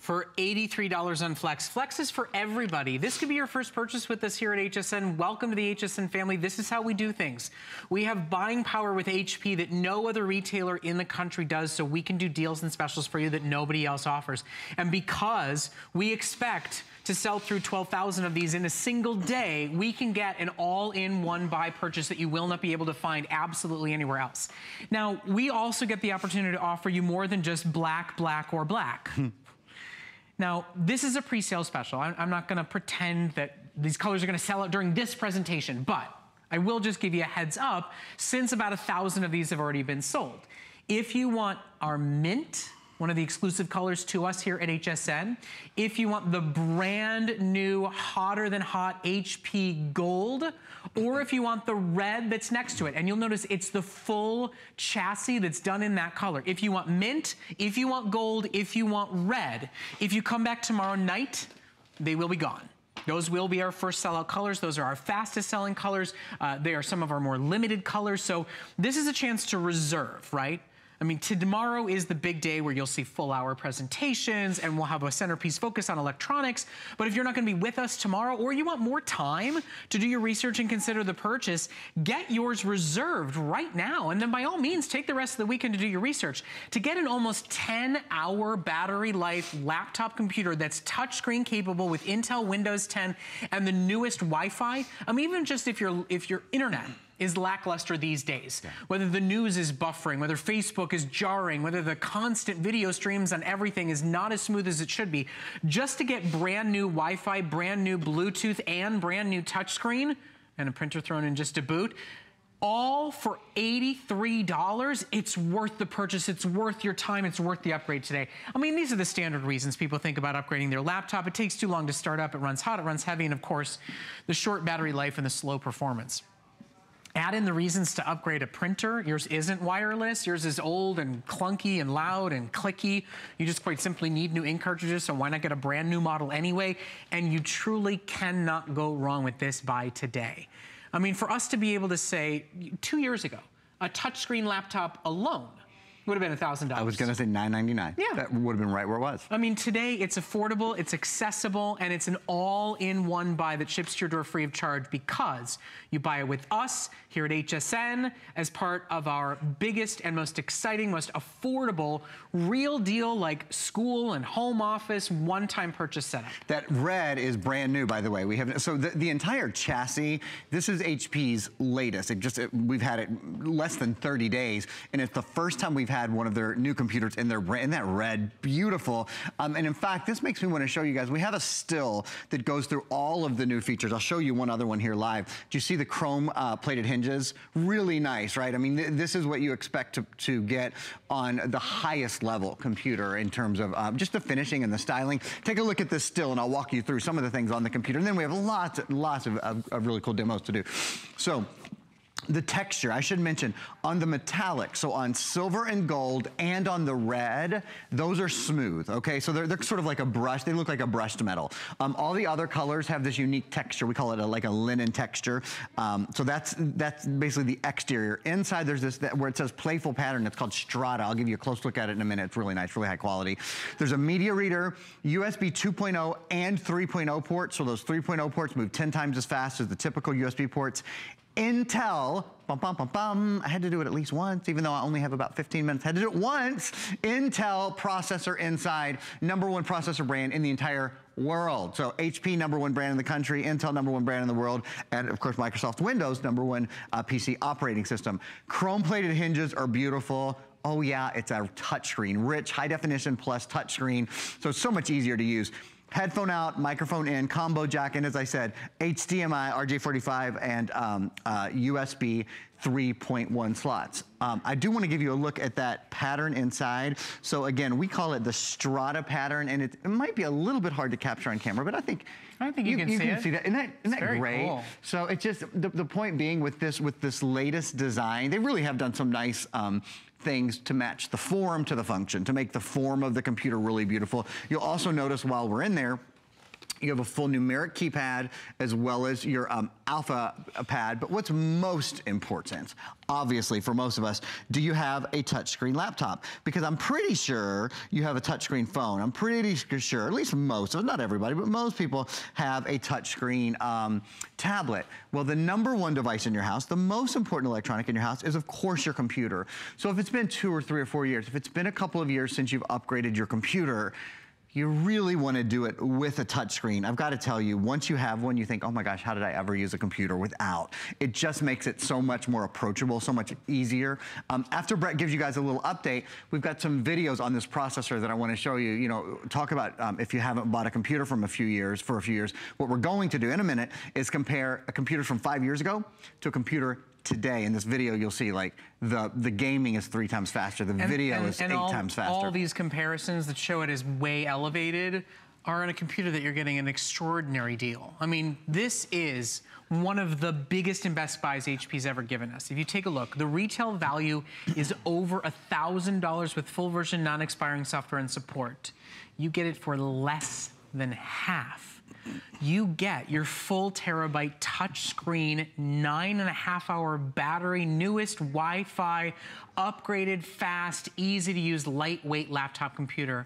[SPEAKER 1] for $83 on Flex. Flex is for everybody. This could be your first purchase with us here at HSN. Welcome to the HSN family. This is how we do things. We have buying power with HP that no other retailer in the country does, so we can do deals and specials for you that nobody else offers. And because we expect to sell through 12,000 of these in a single day, we can get an all-in-one buy purchase that you will not be able to find absolutely anywhere else. Now, we also get the opportunity to offer you more than just black, black, or black. Now, this is a pre-sale special. I'm not gonna pretend that these colors are gonna sell out during this presentation, but I will just give you a heads up since about 1,000 of these have already been sold. If you want our mint, one of the exclusive colors to us here at HSN, if you want the brand new, hotter than hot HP Gold, or if you want the red that's next to it, and you'll notice it's the full chassis that's done in that color. If you want mint, if you want gold, if you want red, if you come back tomorrow night, they will be gone. Those will be our first sellout colors. Those are our fastest selling colors. They are some of our more limited colors. So this is a chance to reserve, right? I mean, tomorrow is the big day where you'll see full hour presentations and we'll have a centerpiece focus on electronics. But if you're not gonna be with us tomorrow or you want more time to do your research and consider the purchase, get yours reserved right now. And then by all means, take the rest of the weekend to do your research. To get an almost 10-hour battery life laptop computer that's touchscreen capable with Intel Windows 10 and the newest Wi-Fi, I mean, even just if your internet is lackluster these days. Whether the news is buffering, whether Facebook is jarring, whether the constant video streams on everything is not as smooth as it should be, just to get brand new Wi-Fi, brand new Bluetooth, and brand new touchscreen, and a printer thrown in just to boot, all for $83, it's worth the purchase, it's worth your time, it's worth the upgrade today. I mean, these are the standard reasons people think about upgrading their laptop. It takes too long to start up, it runs hot, it runs heavy, and of course, the short battery life and the slow performance. Add in the reasons to upgrade a printer. Yours isn't wireless. Yours is old and clunky and loud and clicky. You just quite simply need new ink cartridges, so why not get a brand new model anyway? And you truly cannot go wrong with this buy today. I mean, for us to be able to say, 2 years ago, a touchscreen laptop alone would have been $1,000.
[SPEAKER 8] I was gonna say $999.
[SPEAKER 1] Yeah.
[SPEAKER 8] That would have been right where it was.
[SPEAKER 1] I mean, today it's affordable, it's accessible, and it's an all-in-one buy that ships to your door free of charge because you buy it with us here at HSN as part of our biggest and most exciting, most affordable, real deal like school and home office one-time purchase setup.
[SPEAKER 8] That red is brand new, by the way. We have so the entire chassis. This is HP's latest. We've had it less than 30 days, and it's the first time we've had one of their new computers in their brand, in that red, beautiful. And in fact, this makes me want to show you guys. We have a still that goes through all of the new features. I'll show you one other one here live. Do you see the chrome plated hinges? Really nice, right? I mean, this is what you expect to get on the highest level computer in terms of just the finishing and the styling. Take a look at this still, and I'll walk you through some of the things on the computer. And then we have lots of really cool demos to do. So, the texture, I should mention, on the metallic, so on silver and gold and on the red, those are smooth, okay? So they're sort of like a brush, they look like a brushed metal. All the other colors have this unique texture. We call it like a linen texture. So that's basically the exterior. Inside there's this, where it says playful pattern, it's called Strata. I'll give you a close look at it in a minute. It's really nice, really high quality. There's a media reader, USB 2.0 and 3.0 ports. So those 3.0 ports move 10 times as fast as the typical USB ports. Intel, I had to do it at least once, even though I only have about 15 minutes. Had to do it once. Intel processor inside, #1 processor brand in the entire world. So HP, #1 brand in the country, Intel, #1 brand in the world, and of course Microsoft Windows, #1 PC operating system. Chrome-plated hinges are beautiful. Oh yeah, it's a touchscreen, rich, high definition plus touchscreen, so it's so much easier to use. Headphone out, microphone in, combo jack, and as I said, HDMI, RJ45, and USB 3.1 slots. I do want to give you a look at that pattern inside. So again, we call it the Strata pattern, and it might be a little bit hard to capture on camera, but I think
[SPEAKER 1] you can see
[SPEAKER 8] that. Isn't that great?
[SPEAKER 1] Cool.
[SPEAKER 8] So it's just, the point being with this latest design, they really have done some nice things to match the form to the function, to make the form of the computer really beautiful. You'll also notice while we're in there, You have a full numeric keypad as well as your alpha pad. But what's most important, obviously for most of us, do you have a touchscreen laptop? Because I'm pretty sure you have a touchscreen phone. I'm pretty sure, at least most of us, not everybody, but most people have a touchscreen tablet. Well, the #1 device in your house, the most important electronic in your house is of course your computer. So if it's been 2 or 3 or 4 years, if it's been a couple of years since you've upgraded your computer, you really want to do it with a touchscreen. I've got to tell you, once you have one, you think, oh my gosh, how did I ever use a computer without? It just makes it so much more approachable, so much easier. After Brett gives you guys a little update, we've got some videos on this processor that I want to show you. You know, talk about if you haven't bought a computer for a few years, what we're going to do in a minute is compare a computer from 5 years ago to a computer today. In this video, you'll see like the gaming is 3 times faster, the video is 8 times faster.
[SPEAKER 1] All these comparisons that show it as way elevated are on a computer that you're getting an extraordinary deal. I mean, this is one of the biggest and best buys HP's ever given us. If you take a look, the retail value is over $1,000 with full version non-expiring software and support. You get it for less than half. You get your full terabyte touchscreen, 9.5-hour battery, newest Wi-Fi, upgraded, fast, easy to use, lightweight laptop computer,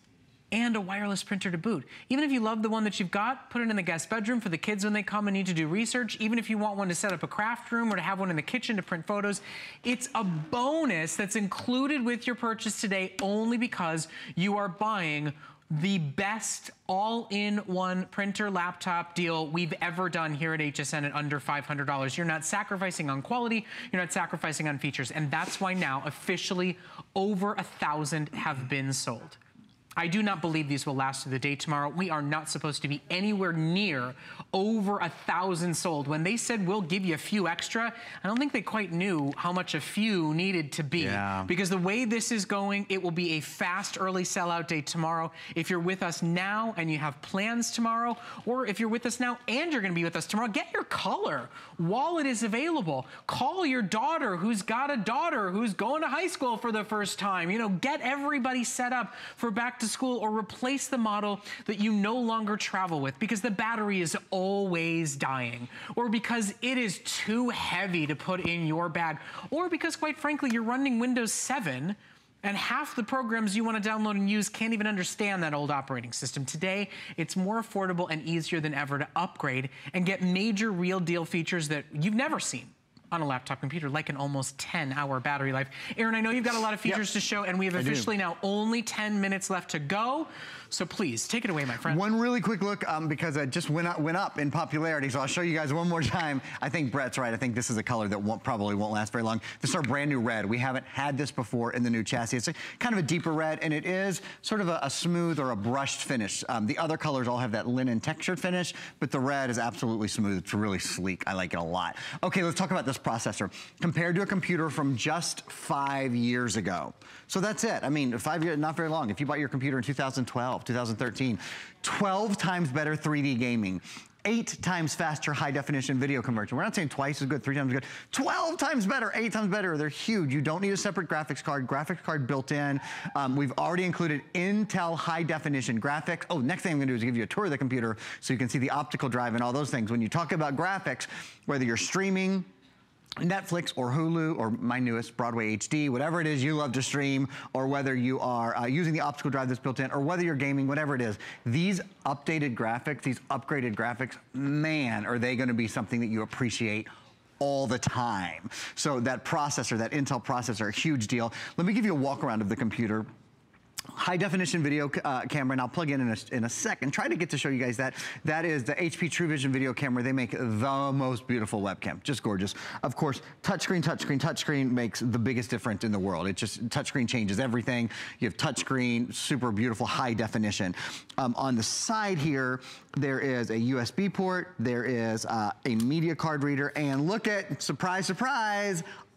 [SPEAKER 1] and a wireless printer to boot. Even if you love the one that you've got, put it in the guest bedroom for the kids when they come and need to do research. Even if you want one to set up a craft room or to have one in the kitchen to print photos, it's a bonus that's included with your purchase today only because you are buying the best all-in-one printer laptop deal we've ever done here at HSN at under $500. You're not sacrificing on quality, you're not sacrificing on features, and that's why now officially over 1,000 have been sold. I do not believe these will last through the day tomorrow. We are not supposed to be anywhere near over 1,000 sold. When they said we'll give you a few extra, I don't think they quite knew how much a few needed to be. Yeah. Because the way this is going, it will be a fast early sellout day tomorrow. If you're with us now and you have plans tomorrow, or if you're with us now and you're gonna be with us tomorrow, get your color while it is available. Call your daughter who's got a daughter who's going to high school for the first time. You know, get everybody set up for back to school, or replace the model that you no longer travel with because the battery is always dying, or because it is too heavy to put in your bag, or because quite frankly you're running Windows 7 and half the programs you want to download and use can't even understand that old operating system. Today, it's more affordable and easier than ever to upgrade and get major real deal features that you've never seen on a laptop computer, like an almost 10-hour battery life. Aaron, I know you've got a lot of features to show, and we have officially now only 10 minutes left to go. So please, take it away, my friend.
[SPEAKER 8] One really quick look, because it just went up in popularity, so I'll show you guys one more time. I think Brett's right. I think this is a color that probably won't last very long. This is our brand new red. We haven't had this before in the new chassis. It's kind of a deeper red, and it is sort of a smooth or a brushed finish. The other colors all have that linen textured finish, but the red is absolutely smooth. It's really sleek. I like it a lot. Okay, let's talk about this processor. Compared to a computer from just 5 years ago. So that's it. I mean, 5 years, not very long. If you bought your computer in 2012, 2013, 12 times better 3D gaming. 8 times faster high definition video conversion. We're not saying twice as good, 3 times as good. 12 times better, 8 times better. They're huge. You don't need a separate graphics card built in. We've already included Intel high definition graphics. Oh, next thing I'm gonna do is give you a tour of the computer so you can see the optical drive and all those things. When you talk about graphics, whether you're streaming Netflix or Hulu or my newest Broadway HD, whatever it is you love to stream, or whether you are using the optical drive that's built in, or whether you're gaming, whatever it is, these updated graphics, these upgraded graphics, man, are they gonna be something that you appreciate all the time. So that processor, that Intel processor, a huge deal. Let me give you a walk around of the computer. High definition video camera, and I'll plug in a second. Try to get to show you guys that. That is the HP True Vision video camera. They make the most beautiful webcam, just gorgeous. Of course, touchscreen makes the biggest difference in the world. It just, touchscreen changes everything. You have touchscreen, super beautiful, high definition. On the side here, there is a USB port, there is a media card reader, and look at, surprise, surprise,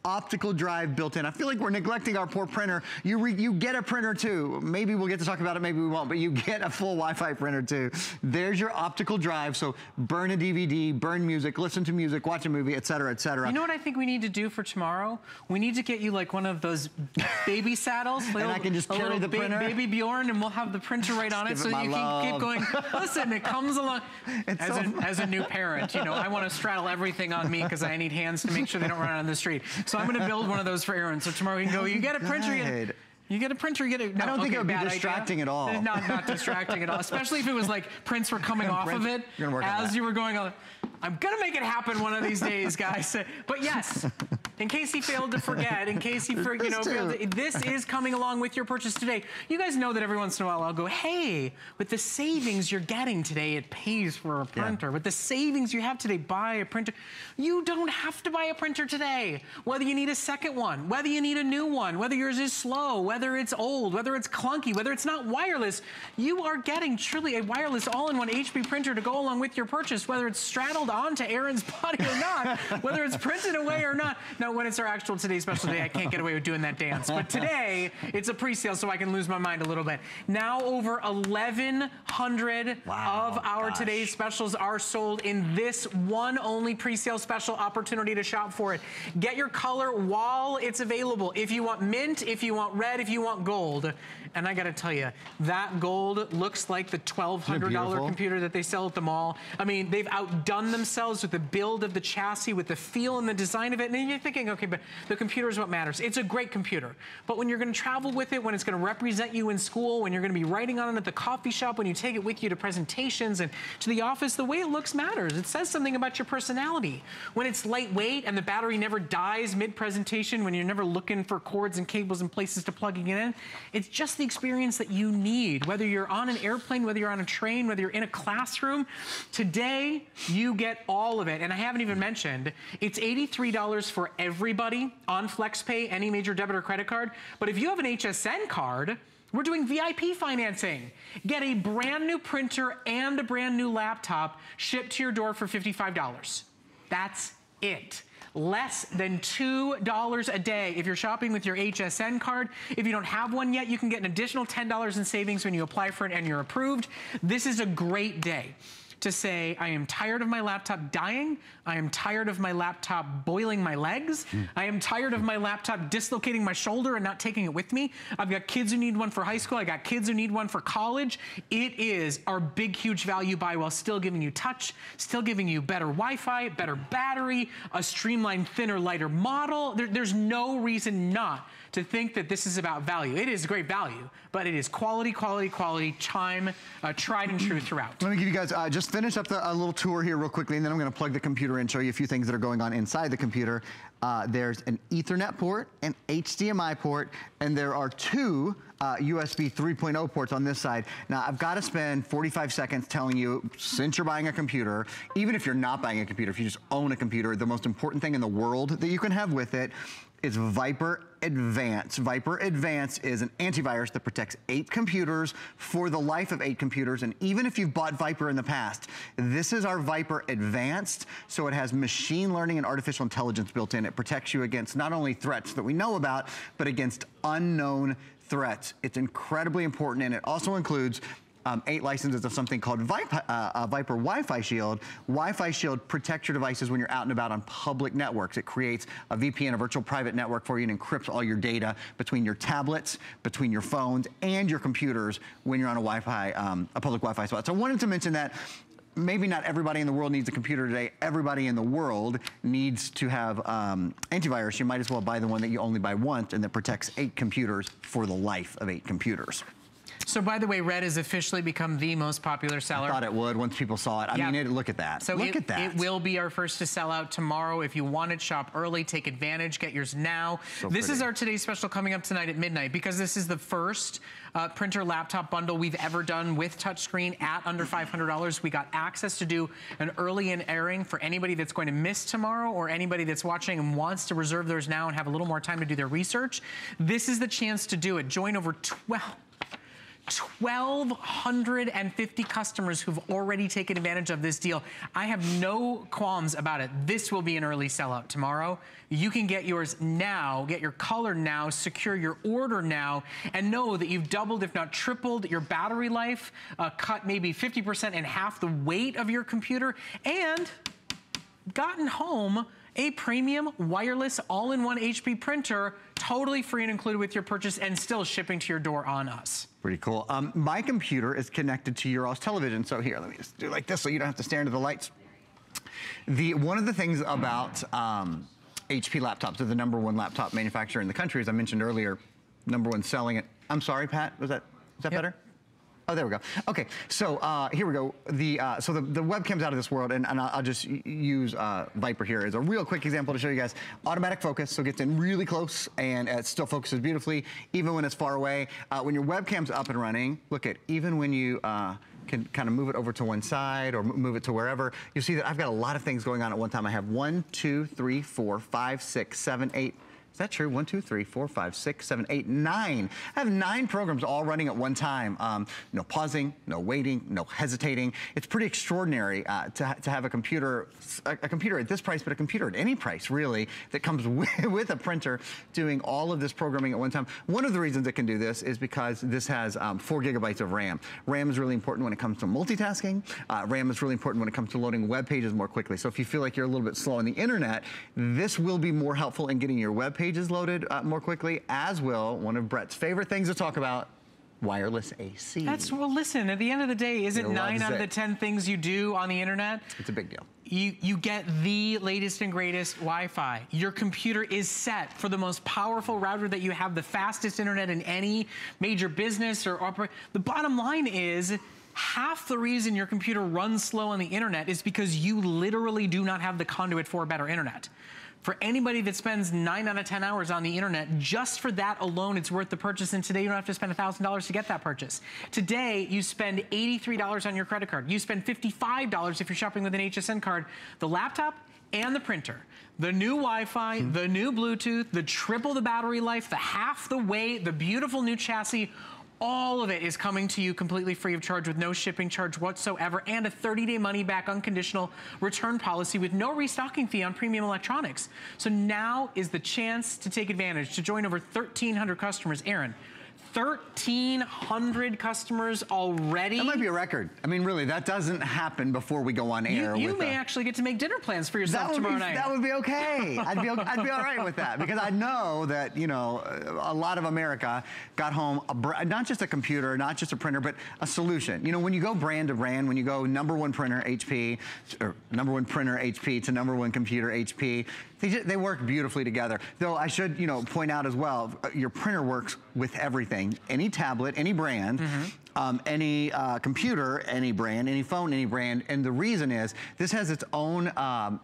[SPEAKER 8] optical drive built in. I feel like we're neglecting our poor printer. You get a printer too. Maybe we'll get to talk about it, maybe we won't, but you get a full Wi-Fi printer too. There's your optical drive, so burn a DVD, burn music, listen to music, watch a movie, et cetera, et cetera.
[SPEAKER 1] You know what I think we need to do for tomorrow? We need to get you like one of those baby saddles.
[SPEAKER 8] And I can just carry the printer.
[SPEAKER 1] Baby Bjorn, and we'll have the printer right on it, so you can keep going. Listen, it comes along. As a new parent, you know, I want to straddle everything on me because I need hands to make sure they don't run out on the street. So I'm going to build one of those for Aaron. So tomorrow we can go, you get a printer, you get a printer, you get a... No,
[SPEAKER 8] I don't think it would be distracting at all.
[SPEAKER 1] Not distracting at all, especially if it was like prints were coming off of it as you were going on. I'm gonna make it happen one of these days, guys. But yes, in case he failed to forget, in case he, this is coming along with your purchase today. You guys know that every once in a while I'll go, hey, with the savings you're getting today, it pays for a printer. Yeah. With the savings you have today, buy a printer. You don't have to buy a printer today. Whether you need a second one, whether you need a new one, whether yours is slow, whether it's old, whether it's clunky, whether it's not wireless, you are getting truly a wireless all-in-one HP printer to go along with your purchase, whether it's straddled onto Aaron's body or not, whether it's printed away or not. Now, when it's our actual today's special day, I can't get away with doing that dance. But today, it's a pre-sale, so I can lose my mind a little bit. Now, over 1,100 of our today's specials are sold in this one only pre-sale special opportunity to shop for it. Get your color while it's available. If you want mint, if you want red, if you want gold. And I gotta tell you, that gold looks like the $1,200 computer that they sell at the mall. I mean, they've outdone themselves with the build of the chassis, with the feel and the design of it. And then you're thinking, okay, but the computer is what matters. It's a great computer. But when you're gonna travel with it, when it's gonna represent you in school, when you're gonna be writing on it at the coffee shop, when you take it with you to presentations and to the office, the way it looks matters. It says something about your personality. When it's lightweight and the battery never dies mid-presentation, when you're never looking for cords and cables and places to plug it in, it's just the experience that you need. Whether you're on an airplane, whether you're on a train, whether you're in a classroom, today you get all of it. And I haven't even mentioned, it's $83 for everybody on FlexPay, any major debit or credit card. But if you have an HSN card, we're doing VIP financing. Get a brand new printer and a brand new laptop shipped to your door for $55. That's it. Less than $2 a day if you're shopping with your HSN card. If you don't have one yet, you can get an additional $10 in savings when you apply for it and you're approved. This is a great day to say, I am tired of my laptop dying. I am tired of my laptop boiling my legs. I am tired of my laptop dislocating my shoulder and not taking it with me. I've got kids who need one for high school. I got kids who need one for college. It is our big, huge value buy while still giving you touch, still giving you better Wi-Fi, better battery, a streamlined, thinner, lighter model. There's no reason not to think that this is about value. It is great value, but it is quality, quality, quality, tried and true throughout.
[SPEAKER 8] Let me give you guys, just finish up a little tour here real quickly, and then I'm gonna plug the computer in, show you a few things that are going on inside the computer. There's an Ethernet port, an HDMI port, and there are two USB 3.0 ports on this side. Now, I've got to spend 45 seconds telling you, since you're buying a computer, even if you're not buying a computer, if you just own a computer, the most important thing in the world that you can have with it is Viper Advance. Viper Advance is an antivirus that protects 8 computers for the life of 8 computers. And even if you've bought Viper in the past, this is our Viper Advanced. So it has machine learning and artificial intelligence built in. It protects you against not only threats that we know about, but against unknown threats. It's incredibly important, and it also includes 8 licenses of something called Viper Wi-Fi Shield. Wi-Fi Shield protects your devices when you're out and about on public networks. It creates a VPN, a virtual private network for you, and encrypts all your data between your tablets, between your phones, and your computers when you're on a Wi-Fi, a public Wi-Fi spot. So I wanted to mention that. Maybe not everybody in the world needs a computer today. Everybody in the world needs to have antivirus. You might as well buy the one that you only buy once and that protects 8 computers for the life of 8 computers.
[SPEAKER 1] So by the way, red has officially become the most popular seller.
[SPEAKER 8] I thought it would once people saw it. I mean, look at that.
[SPEAKER 1] So
[SPEAKER 8] look at that.
[SPEAKER 1] It will be our first to sell out tomorrow. If you want it, shop early, take advantage, get yours now. So this is our today's special coming up tonight at midnight, because this is the first printer laptop bundle we've ever done with touchscreen at under $500. We got access to do an early in airing for anybody that's going to miss tomorrow, or anybody that's watching and wants to reserve theirs now and have a little more time to do their research. This is the chance to do it. Join over 1,250 customers who've already taken advantage of this deal. I have no qualms about it. This will be an early sellout tomorrow. You can get yours now, get your color now, secure your order now, and know that you've doubled, if not tripled, your battery life, cut maybe 50% in half the weight of your computer, and gotten home a premium wireless all-in-one HP printer, totally free and included with your purchase, and still shipping to your door on us.
[SPEAKER 8] Pretty cool. My computer is connected to your all's television. So here, let me just do like this so you don't have to stare into the lights. One of the things about HP laptops, they're the #1 laptop manufacturer in the country, as I mentioned earlier, #1 selling it. I'm sorry, Pat, is that better? Oh, there we go. Okay, so here we go. So the webcam's out of this world, and I'll just use Viper here as a real quick example to show you guys. Automatic focus, so it gets in really close, and it still focuses beautifully, even when it's far away. When your webcam's up and running, look at, even when you can kind of move it over to one side or move it to wherever, you'll see that I've got a lot of things going on at one time. I have 1, 2, 3, 4, 5, 6, 7, 8. Is that true? 1, 2, 3, 4, 5, 6, 7, 8, 9. I have 9 programs all running at one time. No pausing, no waiting, no hesitating. It's pretty extraordinary to have a computer at this price, but a computer at any price, really, that comes with a printer doing all of this programming at one time. One of the reasons it can do this is because this has 4 gigabytes of RAM. RAM is really important when it comes to multitasking. RAM is really important when it comes to loading web pages more quickly. So if you feel like you're a little bit slow on the internet, this will be more helpful in getting your web pages loaded more quickly, as will one of Brett's favorite things to talk about, wireless AC.
[SPEAKER 1] Well, listen, at the end of the day, isn't 9 out of the 10 things you do on the internet?
[SPEAKER 8] It's a big deal.
[SPEAKER 1] You get the latest and greatest Wi-Fi. Your computer is set for the most powerful router that you have, the fastest internet in any major business or operation. The bottom line is, half the reason your computer runs slow on the internet is because you literally do not have the conduit for better internet. For anybody that spends 9 out of 10 hours on the internet, just for that alone, it's worth the purchase. And today you don't have to spend $1,000 to get that purchase. Today, you spend $83 on your credit card. You spend $55 if you're shopping with an HSN card. The laptop and the printer. The new Wi-Fi, the new Bluetooth, the triple the battery life, the half the weight, the beautiful new chassis. All of it is coming to you completely free of charge with no shipping charge whatsoever, and a 30-day money-back unconditional return policy with no restocking fee on premium electronics. So now is the chance to take advantage, to join over 1,300 customers. Aaron, 1,300 customers already.
[SPEAKER 8] That might be a record. I mean, really, that doesn't happen before we go on air.
[SPEAKER 1] You may actually get to make dinner plans for yourself tomorrow night.
[SPEAKER 8] That would be okay. I'd be all right with that, because I know that, you know, a lot of America got home not just a computer, not just a printer, but a solution. You know, when you go brand to brand, when you go #1 printer HP, or #1 printer HP to #1 computer HP, they work beautifully together. Though I should, you know, point out as well, your printer works with everything. Any tablet, any brand, any computer, any brand, any phone, any brand. And the reason is, this has its own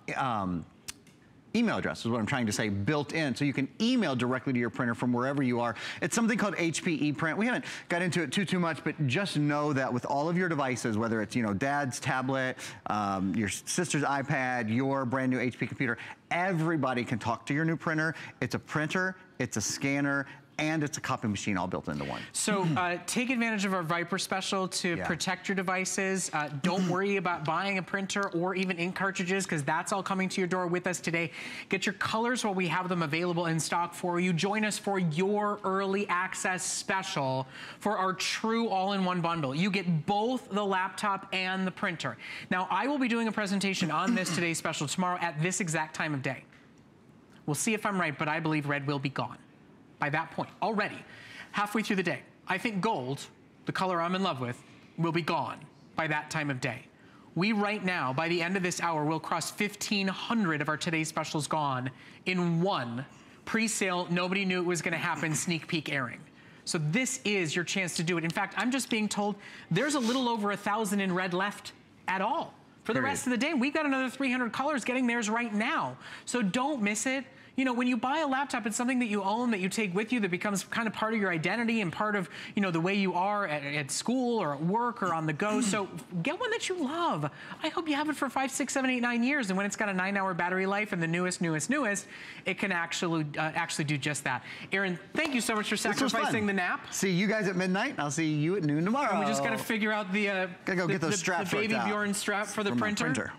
[SPEAKER 8] email address, is what I'm trying to say, built in. So you can email directly to your printer from wherever you are. It's something called HP ePrint. We haven't got into it too much, but just know that with all of your devices, whether it's, you know, dad's tablet, your sister's iPad, your brand new HP computer, everybody can talk to your new printer. It's a printer, it's a scanner, and it's a copy machine all built into one.
[SPEAKER 1] So take advantage of our Viper special to protect your devices. Don't worry about buying a printer or even ink cartridges, because that's all coming to your door with us today. Get your colors while we have them available in stock for you. Join us for your early access special for our true all-in-one bundle. You get both the laptop and the printer. Now, I will be doing a presentation on this today's special tomorrow at this exact time of day. We'll see if I'm right, but I believe red will be gone by that point, already, halfway through the day. I think gold, the color I'm in love with, will be gone by that time of day. We right now, by the end of this hour, will cross 1,500 of our today's specials gone in one pre-sale, nobody knew it was gonna happen, sneak peek airing. So this is your chance to do it. In fact, I'm just being told there's a little over 1,000 in red left at all. For the rest of the day, we've got another 300 colors getting theirs right now. So don't miss it. you know, when you buy a laptop, it's something that you own, that you take with you, that becomes kind of part of your identity and part of, you know, the way you are at school or at work or on the go. So get one that you love. I hope you have it for 5, 6, 7, 8, 9 years. And when it's got a 9-hour battery life and the newest, it can actually do just that. Aaron, thank you so much for sacrificing the nap.
[SPEAKER 8] See you guys at midnight. I'll see you at noon tomorrow.
[SPEAKER 1] And we just got to figure out the baby Bjorn strap for the printer.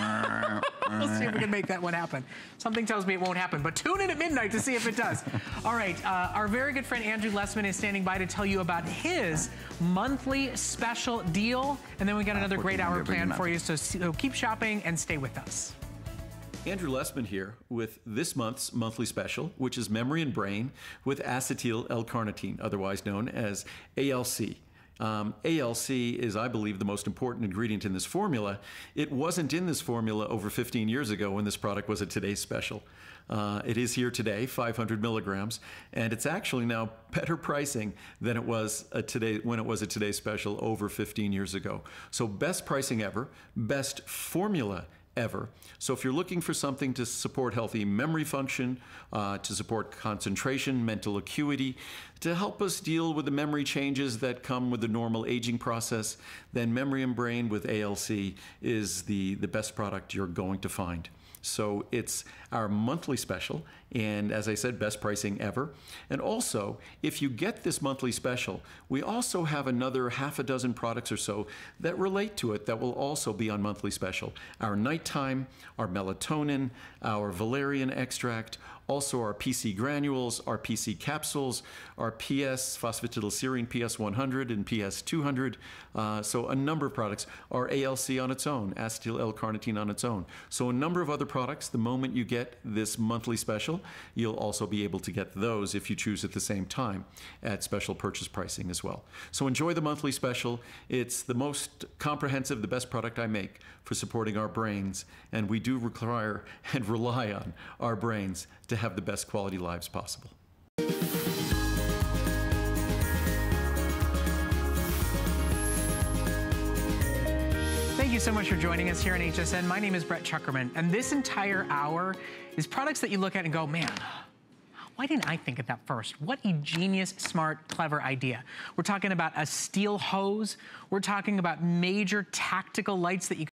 [SPEAKER 1] We'll see if we can make that one happen. Something tells me it won't happen, but tune in at midnight to see if it does. All right, our very good friend Andrew Lessman is standing by to tell you about his monthly special deal, and then we got another great hour planned for you, so keep shopping and stay with us.
[SPEAKER 9] Andrew Lessman here with this month's monthly special, which is Memory and Brain with acetyl L-carnitine, otherwise known as ALC. ALC is, I believe, the most important ingredient in this formula. It wasn't in this formula over 15 years ago when this product was at today's special. It is here today, 500 milligrams, and it's actually now better pricing than it was when it was at today's special over 15 years ago. So best pricing ever, best formula ever. So if you're looking for something to support healthy memory function, to support concentration, mental acuity, to help us deal with the memory changes that come with the normal aging process, then Memory and Brain with ALC is the best product you're going to find. So it's our monthly special, and as I said, best pricing ever. And also, if you get this monthly special, we also have another half a dozen products or so that relate to it that will also be on monthly special. Our nighttime, our melatonin, our valerian extract, also our PC granules, our PC capsules, our PS, phosphatidylserine PS100 and PS200. So a number of products. Our ALC on its own, acetyl L-carnitine on its own. So a number of other products. The moment you get this monthly special, you'll also be able to get those if you choose at the same time at special purchase pricing as well. So enjoy the monthly special. It's the most comprehensive, the best product I make for supporting our brains, and we do require and rely on our brains to have the best quality lives possible.
[SPEAKER 1] Thank you so much for joining us here on HSN. My name is Brett Chuckerman, and this entire hour is products that you look at and go, man, why didn't I think of that first? What a genius, smart, clever idea. We're talking about a steel hose. We're talking about major tactical lights that you